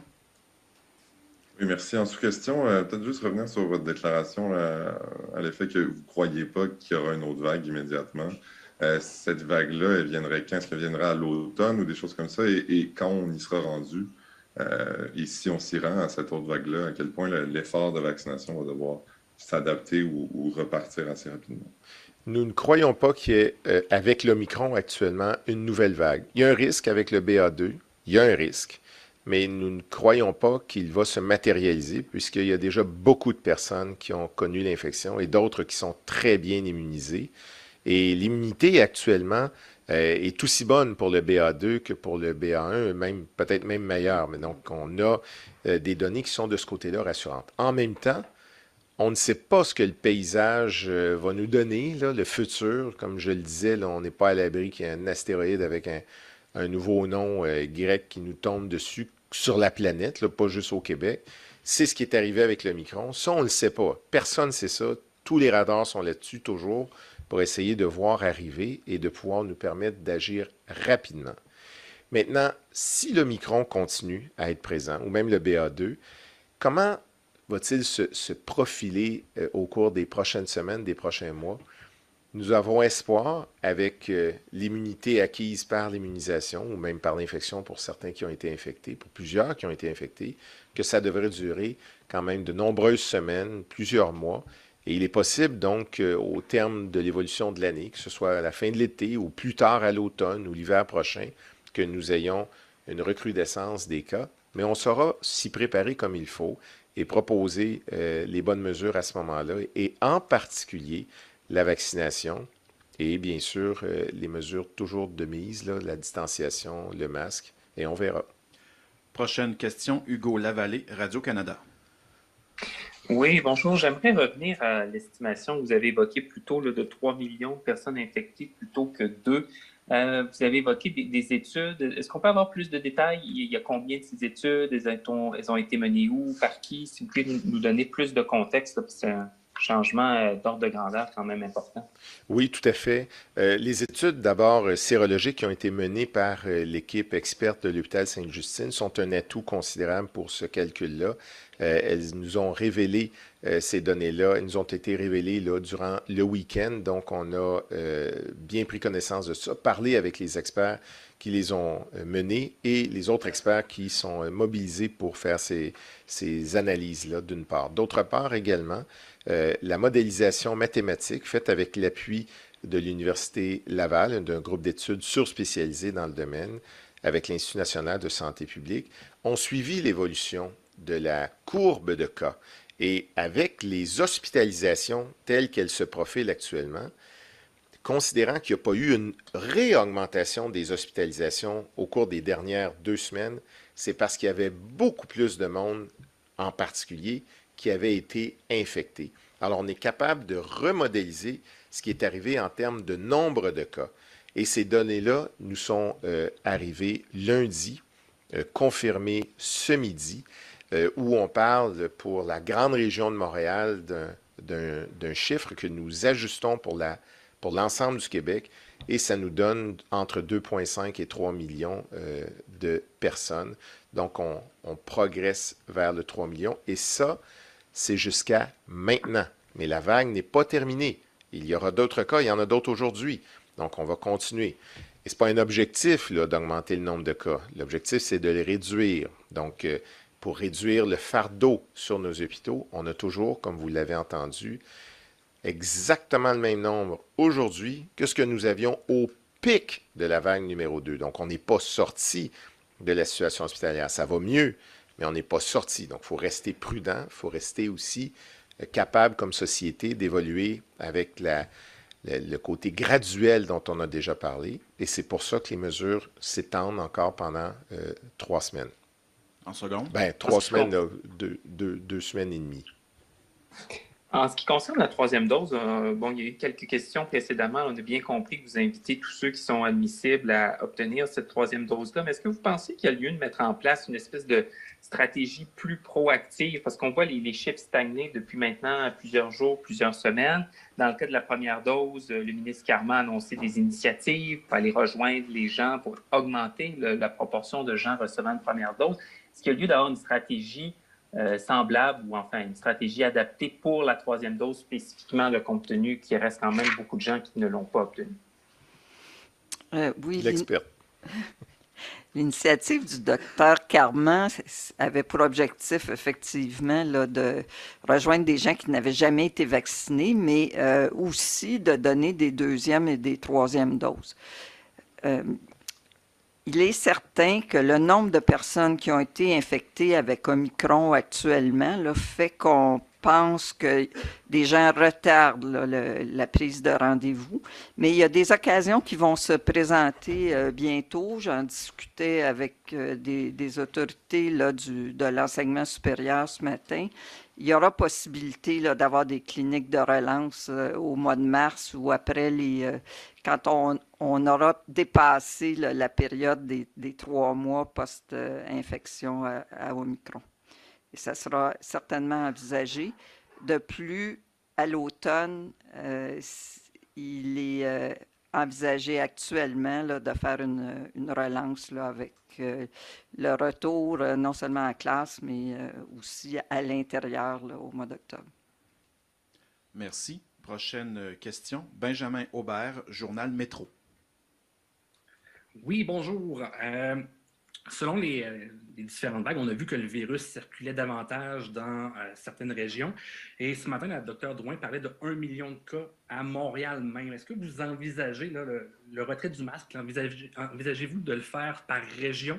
Oui, merci. En sous-question, euh, peut-être juste revenir sur votre déclaration là, à l'effet que vous ne croyez pas qu'il y aura une autre vague immédiatement. Euh, cette vague-là, elle viendrait quand? Est-ce qu'elle viendra à l'automne ou des choses comme ça? Et, et quand on y sera rendu, euh, et si on s'y rend à cette autre vague-là, à quel point le, l'effort de vaccination va devoir s'adapter ou, ou repartir assez rapidement? Nous ne croyons pas qu'il y ait, euh, avec l'Omicron actuellement, une nouvelle vague. Il y a un risque avec le B A deux, il y a un risque, mais nous ne croyons pas qu'il va se matérialiser puisqu'il y a déjà beaucoup de personnes qui ont connu l'infection et d'autres qui sont très bien immunisées. Et l'immunité actuellement euh, est aussi bonne pour le B A deux que pour le B A un, même, peut-être même meilleure. Mais donc, on a euh, des données qui sont de ce côté-là rassurantes. En même temps, on ne sait pas ce que le paysage euh, va nous donner, là, le futur. Comme je le disais, là, on n'est pas à l'abri qu'il y ait un astéroïde avec un, un nouveau nom euh, grec qui nous tombe dessus sur la planète, là, pas juste au Québec. C'est ce qui est arrivé avec l'Omicron. Ça, on ne le sait pas. Personne ne sait ça. Tous les radars sont là-dessus toujours pour essayer de voir arriver et de pouvoir nous permettre d'agir rapidement. Maintenant, si l'Omicron continue à être présent, ou même le B A deux, comment va-t-il se, se profiler euh, au cours des prochaines semaines, des prochains mois? Nous avons espoir, avec euh, l'immunité acquise par l'immunisation, ou même par l'infection pour certains qui ont été infectés, pour plusieurs qui ont été infectés, que ça devrait durer quand même de nombreuses semaines, plusieurs mois. Et il est possible donc, euh, au terme de l'évolution de l'année, que ce soit à la fin de l'été ou plus tard à l'automne ou l'hiver prochain, que nous ayons une recrudescence des cas. Mais on saura s'y préparer comme il faut et proposer euh, les bonnes mesures à ce moment-là, et en particulier la vaccination et bien sûr euh, les mesures toujours de mise, là, la distanciation, le masque, et on verra. Prochaine question, Hugo Lavallée, Radio-Canada. Oui, bonjour. J'aimerais revenir à l'estimation que vous avez évoquée plus tôt là, de trois millions de personnes infectées plutôt que deux. Euh, vous avez évoqué des, des études. Est-ce qu'on peut avoir plus de détails? Il y a combien de ces études? Elles ont, elles ont été menées où? Par qui? Si vous pouvez nous, nous donner plus de contexte, là, c'est un changement d'ordre de grandeur quand même important. Oui, tout à fait. Euh, les études, d'abord, euh, sérologiques qui ont été menées par euh, l'équipe experte de l'hôpital Sainte-Justine sont un atout considérable pour ce calcul-là. Euh, elles nous ont révélé euh, ces données-là. Elles nous ont été révélées là, durant le week-end. Donc, on a euh, bien pris connaissance de ça, parlé avec les experts qui les ont euh, menées et les autres experts qui sont euh, mobilisés pour faire ces, ces analyses-là, d'une part. D'autre part, également, euh, la modélisation mathématique faite avec l'appui de l'Université Laval, d'un groupe d'études surspécialisé dans le domaine, avec l'Institut national de santé publique, ont suivi l'évolution de la courbe de cas. Et avec les hospitalisations telles qu'elles se profilent actuellement, considérant qu'il n'y a pas eu une réaugmentation des hospitalisations au cours des dernières deux semaines, c'est parce qu'il y avait beaucoup plus de monde, en particulier, qui avait été infecté. Alors, on est capable de remodéliser ce qui est arrivé en termes de nombre de cas. Et ces données-là nous sont euh, arrivées lundi, euh, confirmées ce midi, euh, où on parle pour la grande région de Montréal d'un, d'un, d'un chiffre que nous ajustons pour, la, pour l'ensemble du Québec, et ça nous donne entre deux virgule cinq et trois millions euh, de personnes. Donc, on, on progresse vers le trois millions, et ça, c'est jusqu'à maintenant. Mais la vague n'est pas terminée. Il y aura d'autres cas, il y en a d'autres aujourd'hui. Donc, on va continuer. Et ce n'est pas un objectif là, d'augmenter le nombre de cas. L'objectif, c'est de les réduire. Donc, euh, pour réduire le fardeau sur nos hôpitaux, on a toujours, comme vous l'avez entendu, exactement le même nombre aujourd'hui que ce que nous avions au pic de la vague numéro deux. Donc, on n'est pas sorti de la situation hospitalière. Ça va mieux, mais on n'est pas sorti. Donc, il faut rester prudent, il faut rester aussi euh, capable comme société d'évoluer avec la, la, le côté graduel dont on a déjà parlé. Et c'est pour ça que les mesures s'étendent encore pendant euh, trois semaines. En seconde? Bien, trois semaines, là, deux, deux, deux semaines et demie. En ce qui concerne la troisième dose, euh, bon, il y a eu quelques questions précédemment. On a bien compris que vous invitez tous ceux qui sont admissibles à obtenir cette troisième dose-là. Mais est-ce que vous pensez qu'il y a lieu de mettre en place une espèce de stratégie plus proactive? Parce qu'on voit les, les chiffres stagner depuis maintenant plusieurs jours, plusieurs semaines. Dans le cas de la première dose, le ministre Carman a annoncé des initiatives pour aller rejoindre les gens, pour augmenter le, la proportion de gens recevant une première dose. Est-ce qu'il y a lieu d'avoir une stratégie Euh, semblable ou enfin une stratégie adaptée pour la troisième dose spécifiquement, le compte tenu qu'il reste quand même beaucoup de gens qui ne l'ont pas obtenue? Euh, oui, L'expert. L'initiative du docteur Carman avait pour objectif, effectivement, là, de rejoindre des gens qui n'avaient jamais été vaccinés, mais euh, aussi de donner des deuxièmes et des troisièmes doses. Euh, Il est certain que le nombre de personnes qui ont été infectées avec Omicron actuellement là, fait qu'on pense que des gens retardent là, le, la prise de rendez-vous. Mais il y a des occasions qui vont se présenter euh, bientôt. J'en discutais avec euh, des, des autorités là, du, de l'enseignement supérieur ce matin. Il y aura possibilité là, d'avoir des cliniques de relance euh, au mois de mars ou après les... Euh, quand on, on aura dépassé là, la période des, des trois mois post-infection à, à Omicron. Et ça sera certainement envisagé. De plus, à l'automne, euh, il est euh, envisagé actuellement là, de faire une, une relance là, avec euh, le retour euh, non seulement en classe, mais euh, aussi à l'intérieur là, au mois d'octobre. Merci. Prochaine question. Benjamin Aubert, Journal Métro. Oui, bonjour. Euh, selon les, les différentes vagues, on a vu que le virus circulait davantage dans euh, certaines régions. Et ce matin, la docteur Drouin parlait de un million de cas à Montréal même. Est-ce que vous envisagez là, le, le retrait du masque? Envisagez, envisagez-vous de le faire par région?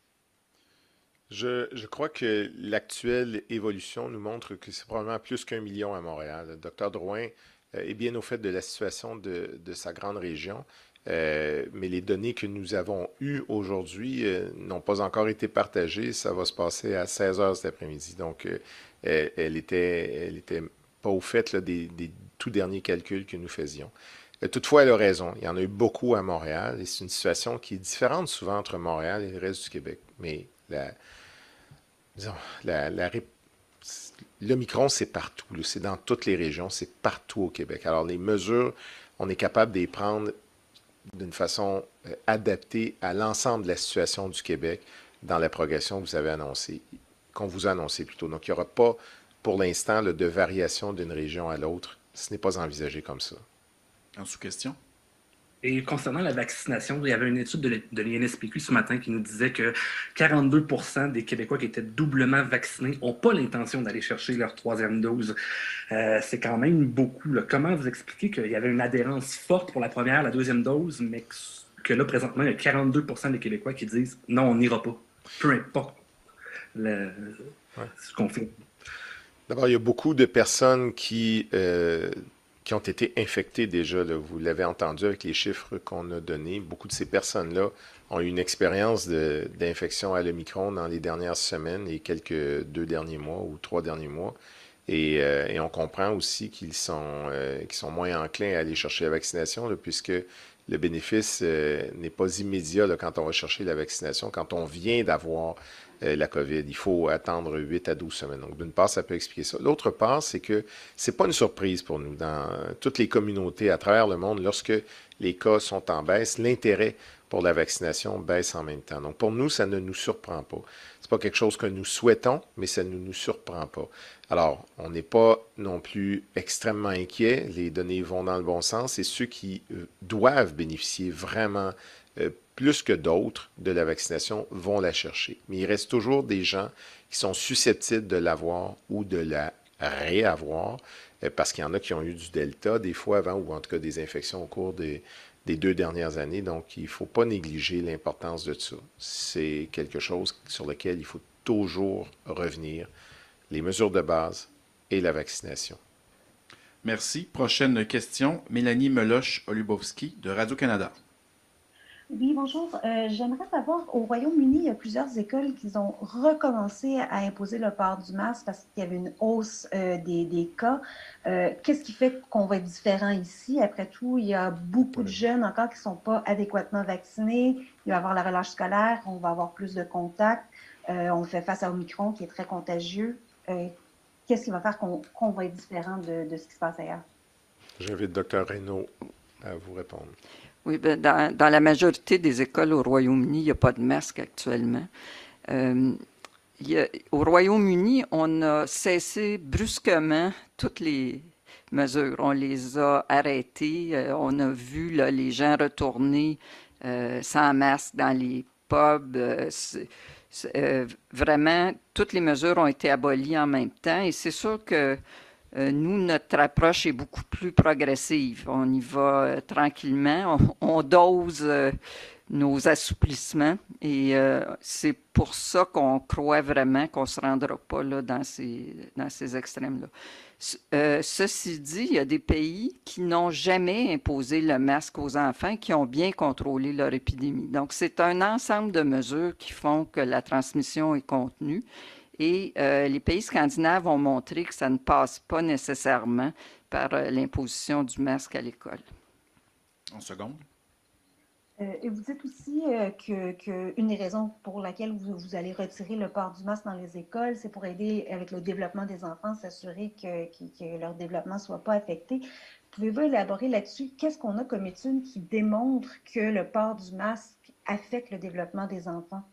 Je, je crois que l'actuelle évolution nous montre que c'est probablement plus qu'un million à Montréal. Le docteur Drouin est bien au fait de la situation de, de sa grande région, euh, mais les données que nous avons eues aujourd'hui euh, n'ont pas encore été partagées. Ça va se passer à seize heures cet après-midi. Donc, euh, elle, elle était, elle était pas au fait là, des, des tout derniers calculs que nous faisions. Euh, toutefois, elle a raison. Il y en a eu beaucoup à Montréal et c'est une situation qui est différente souvent entre Montréal et le reste du Québec. Mais la, disons, la, la l'Omicron, c'est partout. Là. C'est dans toutes les régions. C'est partout au Québec. Alors, les mesures, on est capable de les prendre d'une façon euh, adaptée à l'ensemble de la situation du Québec dans la progression que vous avez annoncée, qu'on vous a annoncée plutôt. Donc, il n'y aura pas, pour l'instant, là, de variation d'une région à l'autre. Ce n'est pas envisagé comme ça. En sous-question? Et concernant la vaccination, il y avait une étude de l'I N S P Q ce matin qui nous disait que quarante-deux pour cent des Québécois qui étaient doublement vaccinés n'ont pas l'intention d'aller chercher leur troisième dose. Euh, c'est quand même beaucoup, là. Comment vous expliquez qu'il y avait une adhérence forte pour la première, la deuxième dose, mais que, que là, présentement, il y a quarante-deux pour cent des Québécois qui disent « non, on n'ira pas », peu importe le, ouais. ce qu'on fait. D'abord, il y a beaucoup de personnes qui... Euh... qui ont été infectés déjà. Là. Vous l'avez entendu avec les chiffres qu'on a donnés. Beaucoup de ces personnes-là ont eu une expérience de, d'infection à l'Omicron dans les dernières semaines et quelques deux derniers mois ou trois derniers mois. Et, euh, et on comprend aussi qu'ils sont, euh, qu'ils sont moins enclins à aller chercher la vaccination, là, puisque le bénéfice euh, n'est pas immédiat là, quand on va chercher la vaccination, quand on vient d'avoir euh, la COVID. Il faut attendre huit à douze semaines. Donc, d'une part, ça peut expliquer ça. L'autre part, c'est que c'est pas une surprise pour nous. Dans toutes les communautés à travers le monde, lorsque les cas sont en baisse, l'intérêt pour la vaccination baisse en même temps. Donc, pour nous, ça ne nous surprend pas. C'est pas quelque chose que nous souhaitons, mais ça ne nous surprend pas. Alors, on n'est pas non plus extrêmement inquiet. Les données vont dans le bon sens et ceux qui euh, doivent bénéficier vraiment euh, plus que d'autres de la vaccination vont la chercher. Mais il reste toujours des gens qui sont susceptibles de l'avoir ou de la réavoir euh, parce qu'il y en a qui ont eu du Delta des fois avant ou en tout cas des infections au cours des, des deux dernières années. Donc, il ne faut pas négliger l'importance de ça. C'est quelque chose sur lequel il faut toujours revenir. Les mesures de base et la vaccination. Merci. Prochaine question, Mélanie Meloche-Olubowski de Radio-Canada. Oui, bonjour. Euh, j'aimerais savoir, au Royaume-Uni, il y a plusieurs écoles qui ont recommencé à imposer le port du masque parce qu'il y avait une hausse euh, des, des cas. Euh, qu'est-ce qui fait qu'on va être différent ici? Après tout, il y a beaucoup de jeunes encore qui ne sont pas adéquatement vaccinés. Il va y avoir la relâche scolaire, on va avoir plus de contacts. Euh, on fait face à Omicron qui est très contagieux. Euh, qu'est-ce qui va faire qu'on, qu'on va être différent de, de ce qui se passe ailleurs? J'invite Dr Reynaud à vous répondre. Oui, bien, dans, dans la majorité des écoles au Royaume-Uni, il n'y a pas de masque actuellement. Euh, il y a, au Royaume-Uni, on a cessé brusquement toutes les mesures. On les a arrêtées. Euh, on a vu là, les gens retourner euh, sans masque dans les pubs. Euh, c'est, c'est, euh, vraiment, toutes les mesures ont été abolies en même temps. Et c'est sûr que Euh, nous, notre approche est beaucoup plus progressive. On y va euh, tranquillement, on, on dose euh, nos assouplissements et euh, c'est pour ça qu'on croit vraiment qu'on ne se rendra pas là, dans ces, dans ces extrêmes-là. Euh, ceci dit, il y a des pays qui n'ont jamais imposé le masque aux enfants, qui ont bien contrôlé leur épidémie. Donc, c'est un ensemble de mesures qui font que la transmission est contenue. Et euh, les pays scandinaves ont montré que ça ne passe pas nécessairement par euh, l'imposition du masque à l'école. En seconde. Euh, et vous dites aussi euh, que, que une des raisons pour laquelle vous, vous allez retirer le port du masque dans les écoles, c'est pour aider avec le développement des enfants, s'assurer que, que, que leur développement ne soit pas affecté. Pouvez-vous élaborer là-dessus? Qu'est-ce qu'on a comme études qui démontrent que le port du masque affecte le développement des enfants?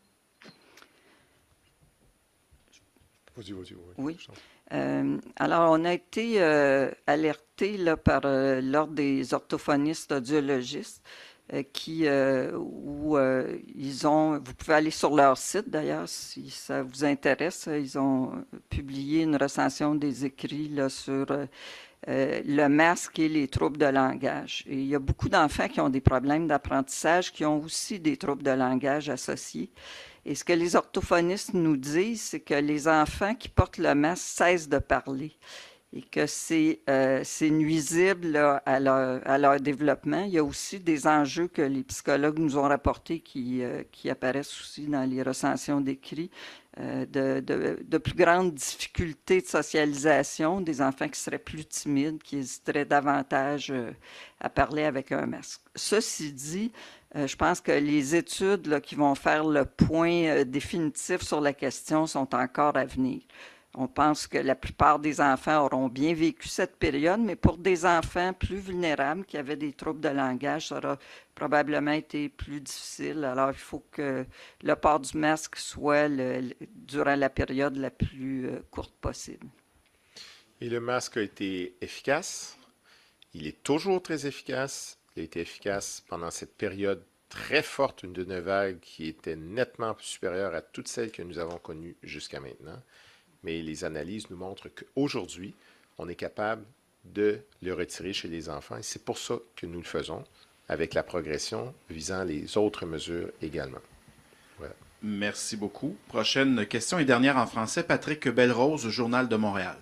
Vas-y, vas-y, vas-y. Oui. Euh, alors, on a été euh, alerté là, par euh, l'Ordre des orthophonistes audiologistes euh, qui, euh, où euh, ils ont, vous pouvez aller sur leur site d'ailleurs si ça vous intéresse, ils ont publié une recension des écrits là, sur euh, euh, le masque et les troubles de langage. Et il y a beaucoup d'enfants qui ont des problèmes d'apprentissage, qui ont aussi des troubles de langage associés. Et ce que les orthophonistes nous disent, c'est que les enfants qui portent le masque cessent de parler et que c'est, euh, c'est nuisible là, à, leur, à leur développement. Il y a aussi des enjeux que les psychologues nous ont rapportés qui, euh, qui apparaissent aussi dans les recensions d'écrits, euh, de, de, de plus grandes difficultés de socialisation, des enfants qui seraient plus timides, qui hésiteraient davantage euh, à parler avec un masque. Ceci dit, Euh, je pense que les études là, qui vont faire le point euh, définitif sur la question sont encore à venir. On pense que la plupart des enfants auront bien vécu cette période, mais pour des enfants plus vulnérables qui avaient des troubles de langage, ça aura probablement été plus difficile. Alors, il faut que le port du masque soit le, le, durant la période la plus euh, courte possible. Et le masque a été efficace. Il est toujours très efficace Il a été efficace pendant cette période très forte d'une vague qui était nettement supérieure à toutes celles que nous avons connues jusqu'à maintenant. Mais les analyses nous montrent qu'aujourd'hui, on est capable de le retirer chez les enfants. Et c'est pour ça que nous le faisons, avec la progression visant les autres mesures également. Voilà. Merci beaucoup. Prochaine question et dernière en français. Patrick Belrose, Journal de Montréal.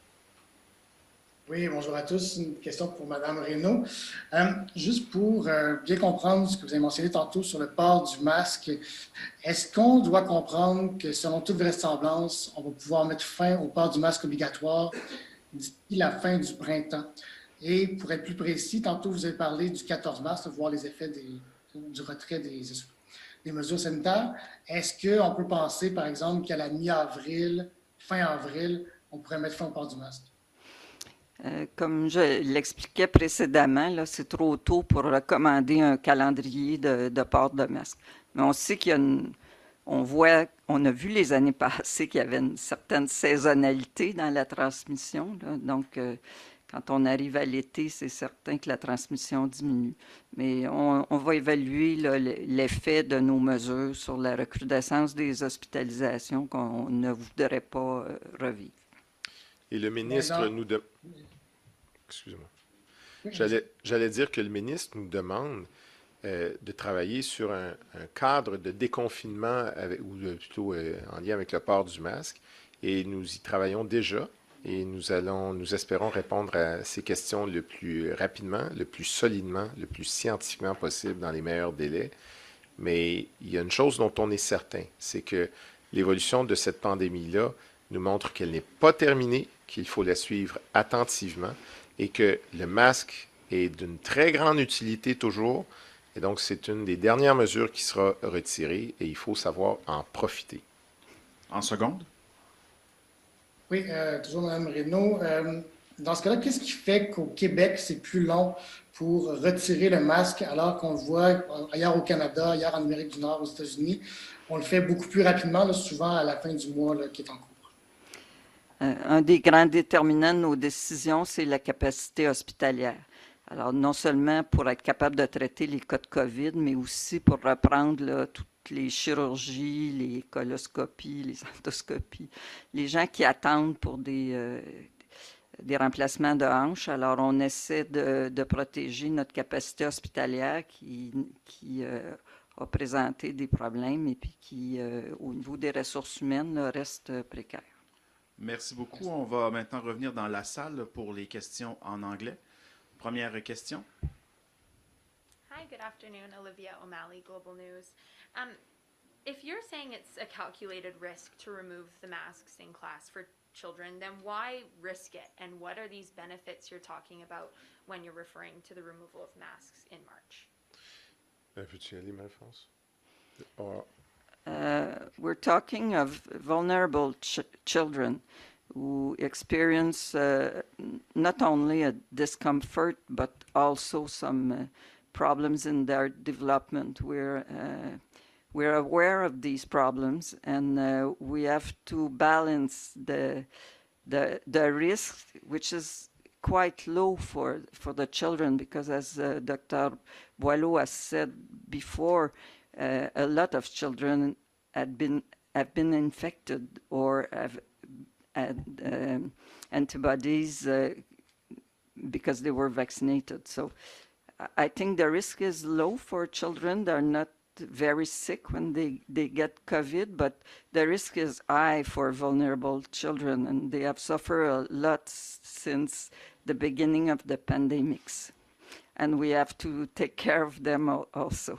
Oui, bonjour à tous. Une question pour Mme Reynaud. Euh, juste pour euh, bien comprendre ce que vous avez mentionné tantôt sur le port du masque, est-ce qu'on doit comprendre que selon toute vraisemblance, on va pouvoir mettre fin au port du masque obligatoire d'ici la fin du printemps? Et pour être plus précis, tantôt vous avez parlé du quatorze mars, de voir les effets des, du retrait des, des mesures sanitaires. Est-ce qu'on peut penser, par exemple, qu'à la mi-avril, fin avril, on pourrait mettre fin au port du masque? Euh, comme je l'expliquais précédemment, là, c'est trop tôt pour recommander un calendrier de, de port de masque. Mais on sait qu'il y a une, on voit, on a vu les années passées qu'il y avait une certaine saisonnalité dans la transmission. Là. Donc, euh, quand on arrive à l'été, c'est certain que la transmission diminue. Mais on, on va évaluer là, l'effet de nos mesures sur la recrudescence des hospitalisations qu'on ne voudrait pas euh, revivre. Et le ministre nous demande... Excusez-moi. J'allais, j'allais dire que le ministre nous demande euh, de travailler sur un, un cadre de déconfinement, avec, ou de, plutôt euh, en lien avec le port du masque. Et nous y travaillons déjà. Et nous allons, nous espérons répondre à ces questions le plus rapidement, le plus solidement, le plus scientifiquement possible dans les meilleurs délais. Mais il y a une chose dont on est certain, c'est que l'évolution de cette pandémie-là nous montre qu'elle n'est pas terminée, qu'il faut la suivre attentivement et que le masque est d'une très grande utilité toujours. Et donc, c'est une des dernières mesures qui sera retirée et il faut savoir en profiter. En seconde? Oui, euh, toujours Mme Reynaud. Euh, dans ce cas-là, qu'est-ce qui fait qu'au Québec, c'est plus long pour retirer le masque alors qu'on le voit ailleurs au Canada, ailleurs en Amérique du Nord, aux États-Unis? On le fait beaucoup plus rapidement, là, souvent à la fin du mois là, qui est en cours. Un des grands déterminants de nos décisions, c'est la capacité hospitalière. Alors, non seulement pour être capable de traiter les cas de COVID, mais aussi pour reprendre là, toutes les chirurgies, les coloscopies, les endoscopies, les gens qui attendent pour des, euh, des remplacements de hanches. Alors, on essaie de, de protéger notre capacité hospitalière qui, qui euh, a présenté des problèmes et puis qui, euh, au niveau des ressources humaines, là, reste précaire. Merci beaucoup. On va maintenant revenir dans la salle pour les questions en anglais. Première question. Hi, good afternoon. Olivia O'Malley, Global News. Um, if you're saying it's a calculated risk to remove the masks in class for children, then why risk it? And what are these benefits you're talking about when you're referring to the removal of masks in March? Peux-tu aller, Marie-France? Or... Uh, we're talking of vulnerable ch children who experience uh, not only a discomfort but also some uh, problems in their development. We're uh, we're aware of these problems, and uh, we have to balance the the the risk, which is quite low for for the children, because as uh, Doctor Boileau has said before, uh, a lot of children had been have been infected or have had um, antibodies uh, because they were vaccinated. So I think the risk is low for children. They're not very sick when they, they get COVID, but the risk is high for vulnerable children, and they have suffered a lot since the beginning of the pandemics. And we have to take care of them also.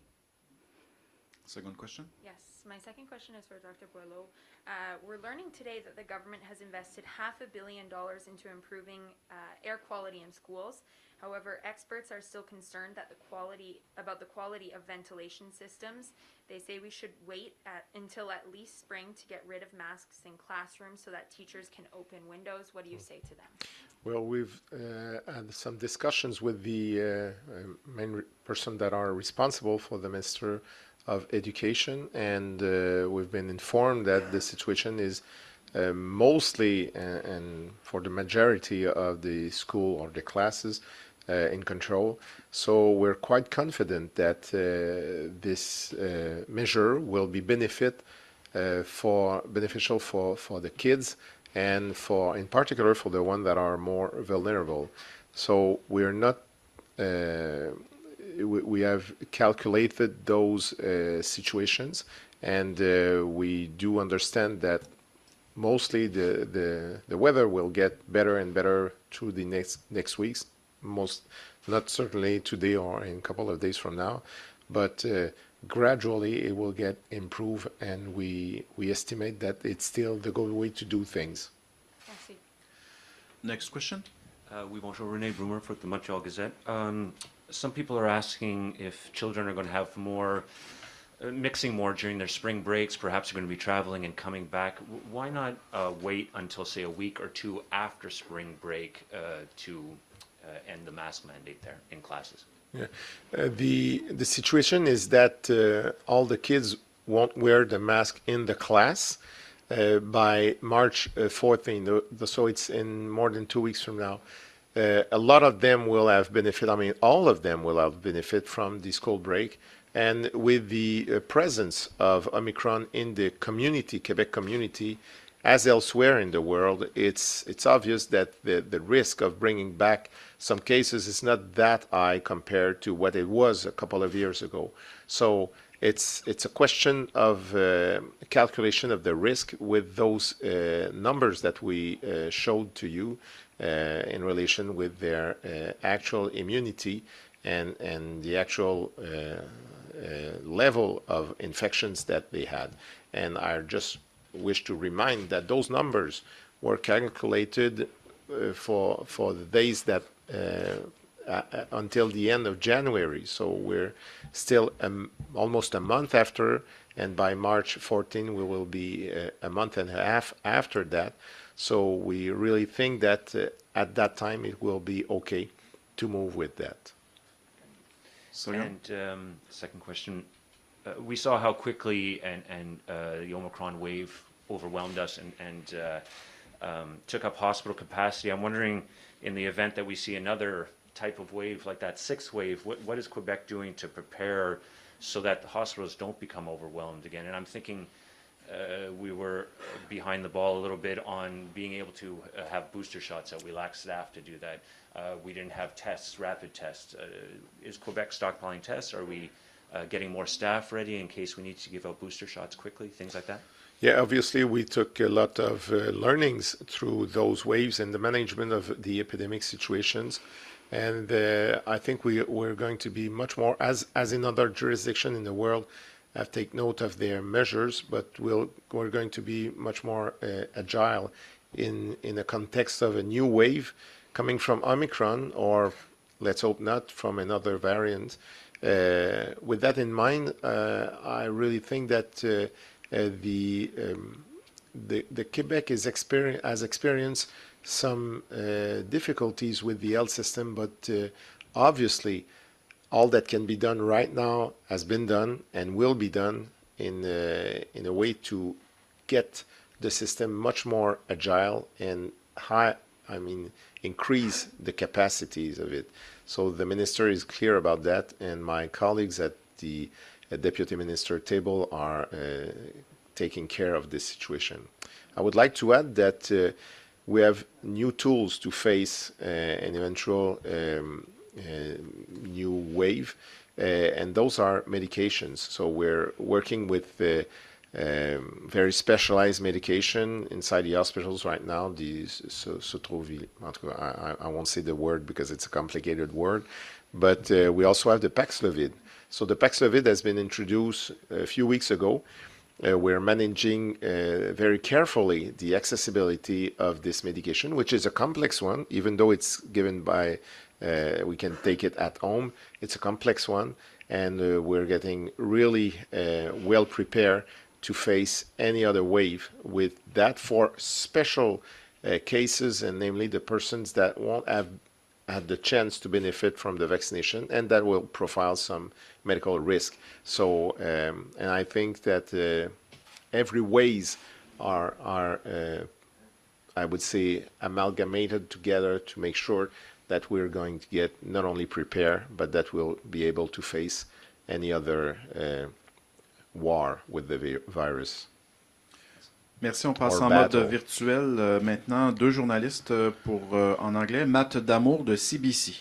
Second question? Yes, my second question is for Doctor Boileau. Uh, we're learning today that the government has invested half a billion dollars into improving uh, air quality in schools. However, experts are still concerned that the quality about the quality of ventilation systems. They say we should wait at, until at least spring to get rid of masks in classrooms so that teachers can open windows. What do you say to them? Well, we've uh, had some discussions with the uh, main person that are responsible for the Minister of Education, and uh, we've been informed that the situation is uh, mostly, uh, and for the majority of the school or the classes, uh, in control. So we're quite confident that uh, this uh, measure will be benefit uh, for beneficial for, for the kids and for, in particular, for the ones that are more vulnerable. So we're not, uh, we, we have calculated those uh, situations, and uh, we do understand that mostly the, the, the weather will get better and better through the next, next weeks, most, not certainly today or in a couple of days from now, but uh, gradually it will get improved, and we, we estimate that it's still the good way to do things. Merci. Next question. Uh, oui, bonjour, René Brumer for the Montreal Gazette. Um, some people are asking if children are going to have more, uh, mixing more during their spring breaks, perhaps they're going to be traveling and coming back. W why not uh, wait until, say, a week or two after spring break uh, to uh, end the mask mandate there in classes? Yeah. Uh, the the situation is that uh, all the kids won't wear the mask in the class uh, by March uh, fourteenth, so it's in more than two weeks from now. Uh, a lot of them will have benefit, I mean all of them will have benefit from the school break, and with the uh, presence of Omicron in the community, Quebec community, as elsewhere in the world, it's it's obvious that the, the risk of bringing back some cases is not that high compared to what it was a couple of years ago. So it's it's a question of uh, calculation of the risk with those uh, numbers that we uh, showed to you uh, in relation with their uh, actual immunity and, and the actual uh, uh, level of infections that they had. And I just wish to remind that those numbers were calculated uh, for for the days that uh, uh, until the end of January. So we're still um, almost a month after, and by March fourteenth we will be uh, a month and a half after that. So we really think that uh, at that time it will be okay to move with that. So, and um, second question. Uh, we saw how quickly and, and uh, the Omicron wave overwhelmed us and, and uh, um, took up hospital capacity. I'm wondering, in the event that we see another type of wave like that sixth wave, what, what is Quebec doing to prepare so that the hospitals don't become overwhelmed again? And I'm thinking uh, we were behind the ball a little bit on being able to uh, have booster shots, that we lack staff to do that. Uh, we didn't have tests, rapid tests. Uh, is Quebec stockpiling tests? Are we Uh, getting more staff ready in case we need to give out booster shots quickly, things like that? Yeah, obviously we took a lot of uh, learnings through those waves and the management of the epidemic situations. And uh, I think we, we're going to be much more, as, as in other jurisdictions in the world, have take note of their measures, but we'll, we're going to be much more uh, agile in, in the context of a new wave coming from Omicron, or let's hope not, from another variant. Uh, with that in mind, uh, I really think that uh, uh, the, um, the the Quebec is experience, has experienced some uh, difficulties with the health system, but uh, obviously all that can be done right now has been done and will be done in uh, in a way to get the system much more agile and high. I mean, increase the capacities of it. So the minister is clear about that, and my colleagues at the uh, deputy minister table are uh, taking care of this situation. I would like to add that uh, we have new tools to face uh, an eventual um, uh, new wave, uh, and those are medications. So we're working with uh, Um, very specialized medication inside the hospitals right now, the Sotrovil. I, I won't say the word because it's a complicated word, but uh, we also have the Paxlovid. So the Paxlovid has been introduced a few weeks ago. Uh, we're managing uh, very carefully the accessibility of this medication, which is a complex one, even though it's given by, uh, we can take it at home. It's a complex one, and uh, we're getting really uh, well prepared to face any other wave with that for special uh, cases, and namely the persons that won't have had the chance to benefit from the vaccination, and that will profile some medical risk. So, um, and I think that uh, every ways are, are uh, I would say, amalgamated together to make sure that we're going to get not only prepared, but that we'll be able to face any other uh, war with the vi virus. Merci. On passe en mode virtuel euh, maintenant. Deux journalistes pour, euh, en anglais. Matt Damour de C B C.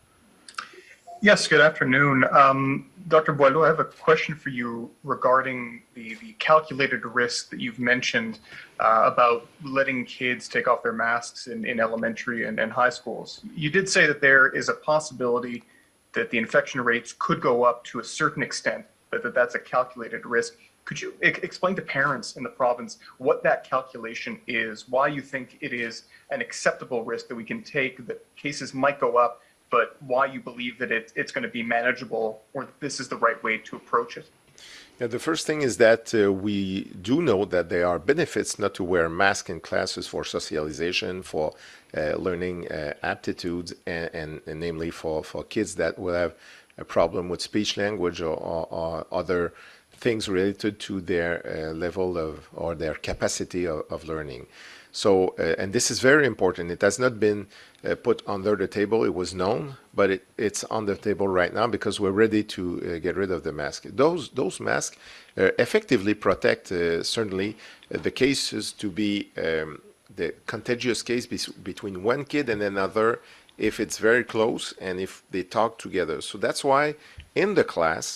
Yes, good afternoon. Um, Doctor Boileau, I have a question for you regarding the, the calculated risk that you've mentioned uh, about letting kids take off their masks in, in elementary and, and high schools. You did say that there is a possibility that the infection rates could go up to a certain extent, but that that's a calculated risk. Could you e explain to parents in the province what that calculation is, why you think it is an acceptable risk that we can take, that cases might go up, but why you believe that it, it's going to be manageable, or that this is the right way to approach it? Yeah, the first thing is that uh, we do know that there are benefits not to wear masks in classes for socialization, for uh, learning uh, aptitudes, and, and, and namely for, for kids that will have a problem with speech language or, or, or other things related to their uh, level of or their capacity of, of learning. So, uh, and this is very important. It has not been uh, put under the table. It was known, but it, it's on the table right now because we're ready to uh, get rid of the mask. Those those masks uh, effectively protect uh, certainly uh, the cases to be um, the contagious case be between one kid and another if it's very close and if they talk together. So that's why in the class,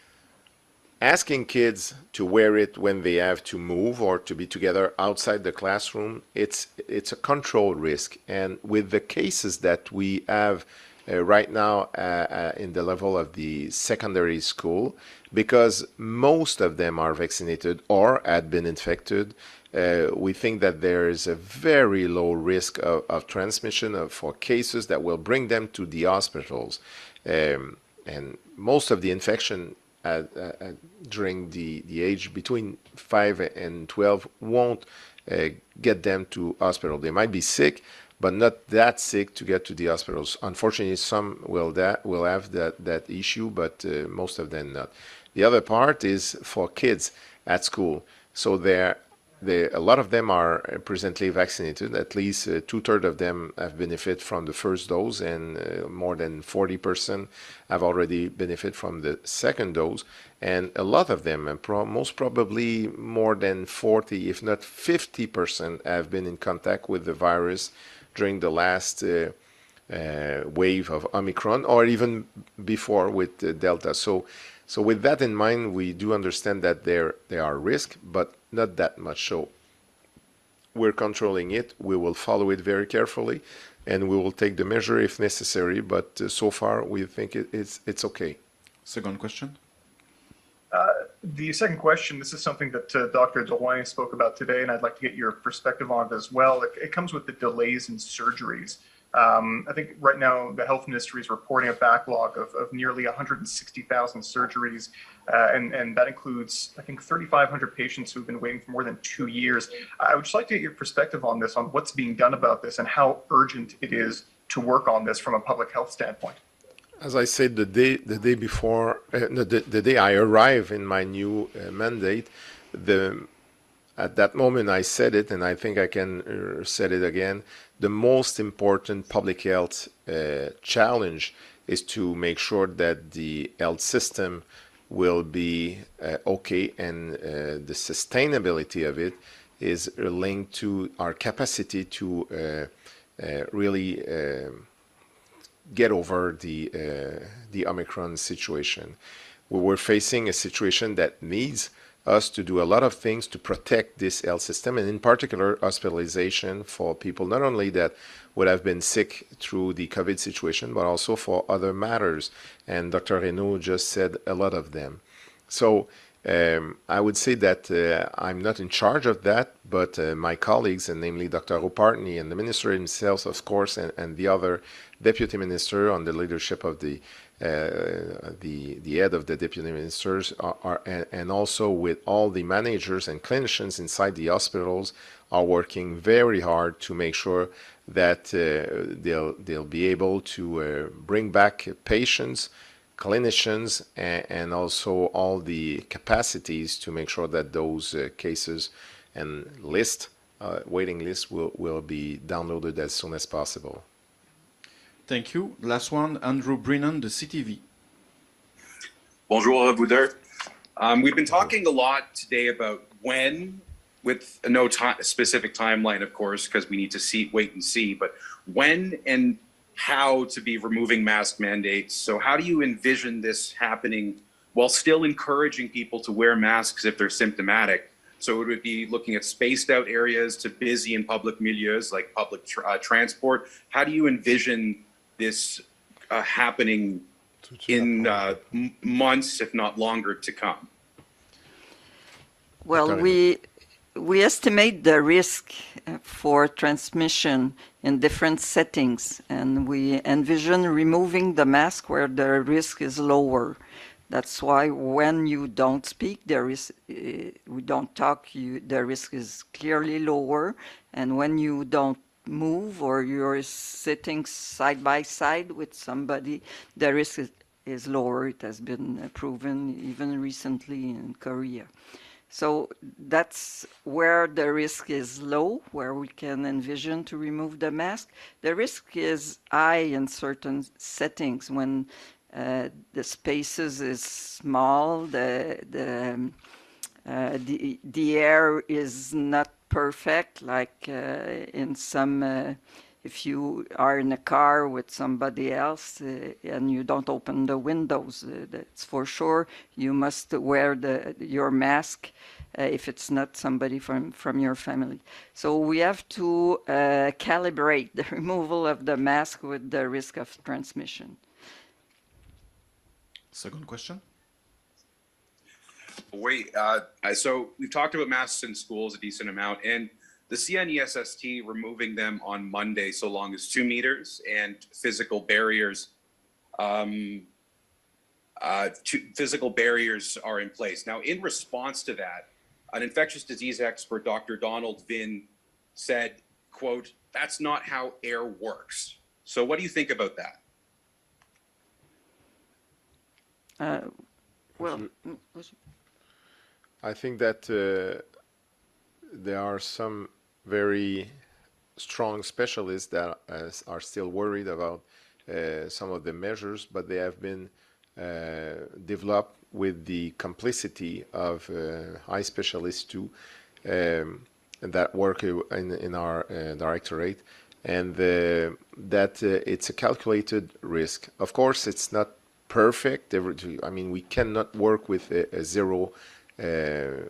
asking kids to wear it when they have to move or to be together outside the classroom, it's it's a control risk. And with the cases that we have uh, right now uh, uh, in the level of the secondary school, because most of them are vaccinated or had been infected, uh, we think that there is a very low risk of, of transmission of, for cases that will bring them to the hospitals. Um, and most of the infection Uh, uh, during the, the age between five and twelve won't uh, get them to hospital. They might be sick, but not that sick to get to the hospitals. Unfortunately, some will that will have that, that issue, but uh, most of them not. The other part is for kids at school. So they're They, a lot of them are presently vaccinated. At least uh, two-thirds of them have benefited from the first dose, and uh, more than forty percent have already benefited from the second dose. And a lot of them, and pro most probably more than forty, if not fifty percent, have been in contact with the virus during the last uh, uh, wave of Omicron, or even before with uh, Delta. So, so with that in mind, we do understand that there there are risks, but not that much. So we're controlling it. We will follow it very carefully, and we will take the measure if necessary. But uh, so far, we think it, it's it's okay. Second question. Uh, the second question, this is something that uh, Doctor Drouin spoke about today, and I'd like to get your perspective on it as well. It, it comes with the delays in surgeries. Um, I think right now the health ministry is reporting a backlog of, of nearly one hundred sixty thousand surgeries, uh, and, and that includes, I think, thirty-five hundred patients who've been waiting for more than two years. I would just like to get your perspective on this, on what's being done about this and how urgent it is to work on this from a public health standpoint. As I said the day, the day before, uh, the, the day I arrived in my new uh, mandate, the at that moment I said it, and I think I can uh, say it again. The most important public health uh, challenge is to make sure that the health system will be uh, okay, and uh, the sustainability of it is linked to our capacity to uh, uh, really uh, get over the uh, the Omicron situation. We were facing a situation that needs us to do a lot of things to protect this health system, and in particular hospitalization for people not only that would have been sick through the COVID situation, but also for other matters. And Doctor Reynaud just said a lot of them. So um, I would say that uh, I'm not in charge of that, but uh, my colleagues, and namely Doctor O'Partney and the minister himself, of course, and, and the other deputy minister on the leadership of the Uh, the the head of the deputy ministers are, are and, and also with all the managers and clinicians inside the hospitals are working very hard to make sure that uh, they'll they'll be able to uh, bring back patients, clinicians, and, and also all the capacities to make sure that those uh, cases and list uh, waiting lists will will be downloaded as soon as possible. Thank you. Last one, Andrew Brennan de C T V. Bonjour, vous deux. Um, we've been talking a lot today about when, with no time, specific timeline, of course, because we need to see, wait and see, but when and how to be removing mask mandates. So how do you envision this happening while still encouraging people to wear masks if they're symptomatic? So it would be looking at spaced out areas to busy and public milieus like public tra uh, transport. How do you envision this uh, happening in uh, months, if not longer, to come? Well, we we estimate the risk for transmission in different settings, and we envision removing the mask where the risk is lower. That's why when you don't speak, there is uh, we don't talk, you, the risk is clearly lower, and when you don't move or you're sitting side by side with somebody, the risk is, is lower. It has been proven even recently in Korea. So that's where the risk is low, where we can envision to remove the mask. The risk is high in certain settings when uh, the spaces is small, the the um, uh, the the air is not perfect, like uh, in some, uh, if you are in a car with somebody else uh, and you don't open the windows, uh, that's for sure. You must wear the your mask uh, if it's not somebody from, from your family. So we have to uh, calibrate the removal of the mask with the risk of transmission. Second question. Wait, uh, so we've talked about masks in schools a decent amount, and the C N E S S T removing them on Monday so long as two meters and physical barriers, um, uh, two, physical barriers are in place. Now, in response to that, an infectious disease expert, Doctor Donald Vin, said, quote, "That's not how air works." So what do you think about that? Uh, well, I think that uh, there are some very strong specialists that uh, are still worried about uh, some of the measures, but they have been uh, developed with the complicity of uh, high specialists too, um, that work in, in our uh, directorate, and uh, that uh, it's a calculated risk. Of course, it's not perfect. I mean, we cannot work with a, a zero Uh,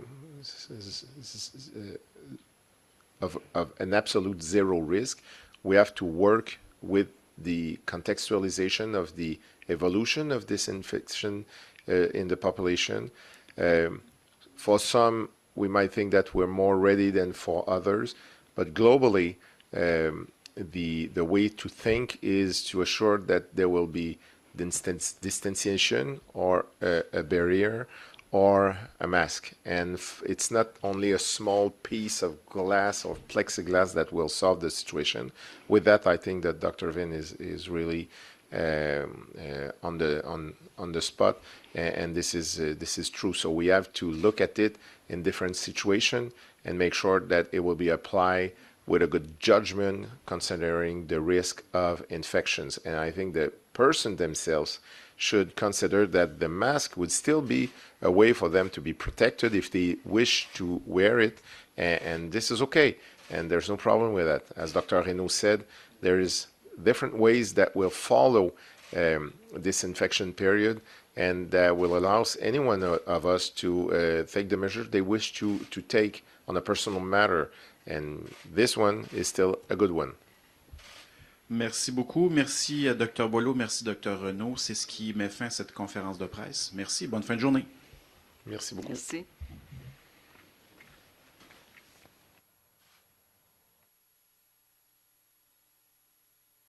of, of an absolute zero risk. We have to work with the contextualization of the evolution of this infection uh, in the population. Um, for some, we might think that we're more ready than for others, but globally, um, the the way to think is to assure that there will be distance, distanciation or a, a barrier or a mask, and f it's not only a small piece of glass or plexiglass that will solve the situation. With that, I think that Doctor Vin is is really um, uh, on the on on the spot, and, and this is uh, this is true. So we have to look at it in different situations and make sure that it will be applied with a good judgment, considering the risk of infections. And I think the person themselves should consider that the mask would still be a way for them to be protected if they wish to wear it, and, and this is okay, and there's no problem with that. As Doctor Renaud said, there is different ways that will follow um, this infection period, and that will allow any one of us to uh, take the measures they wish to, to take on a personal matter, and this one is still a good one. Merci beaucoup. Merci, Docteur Boileau. Merci, Docteur Renaud. C'est ce qui met fin à cette conférence de presse. Merci. Bonne fin de journée. Merci beaucoup. Merci.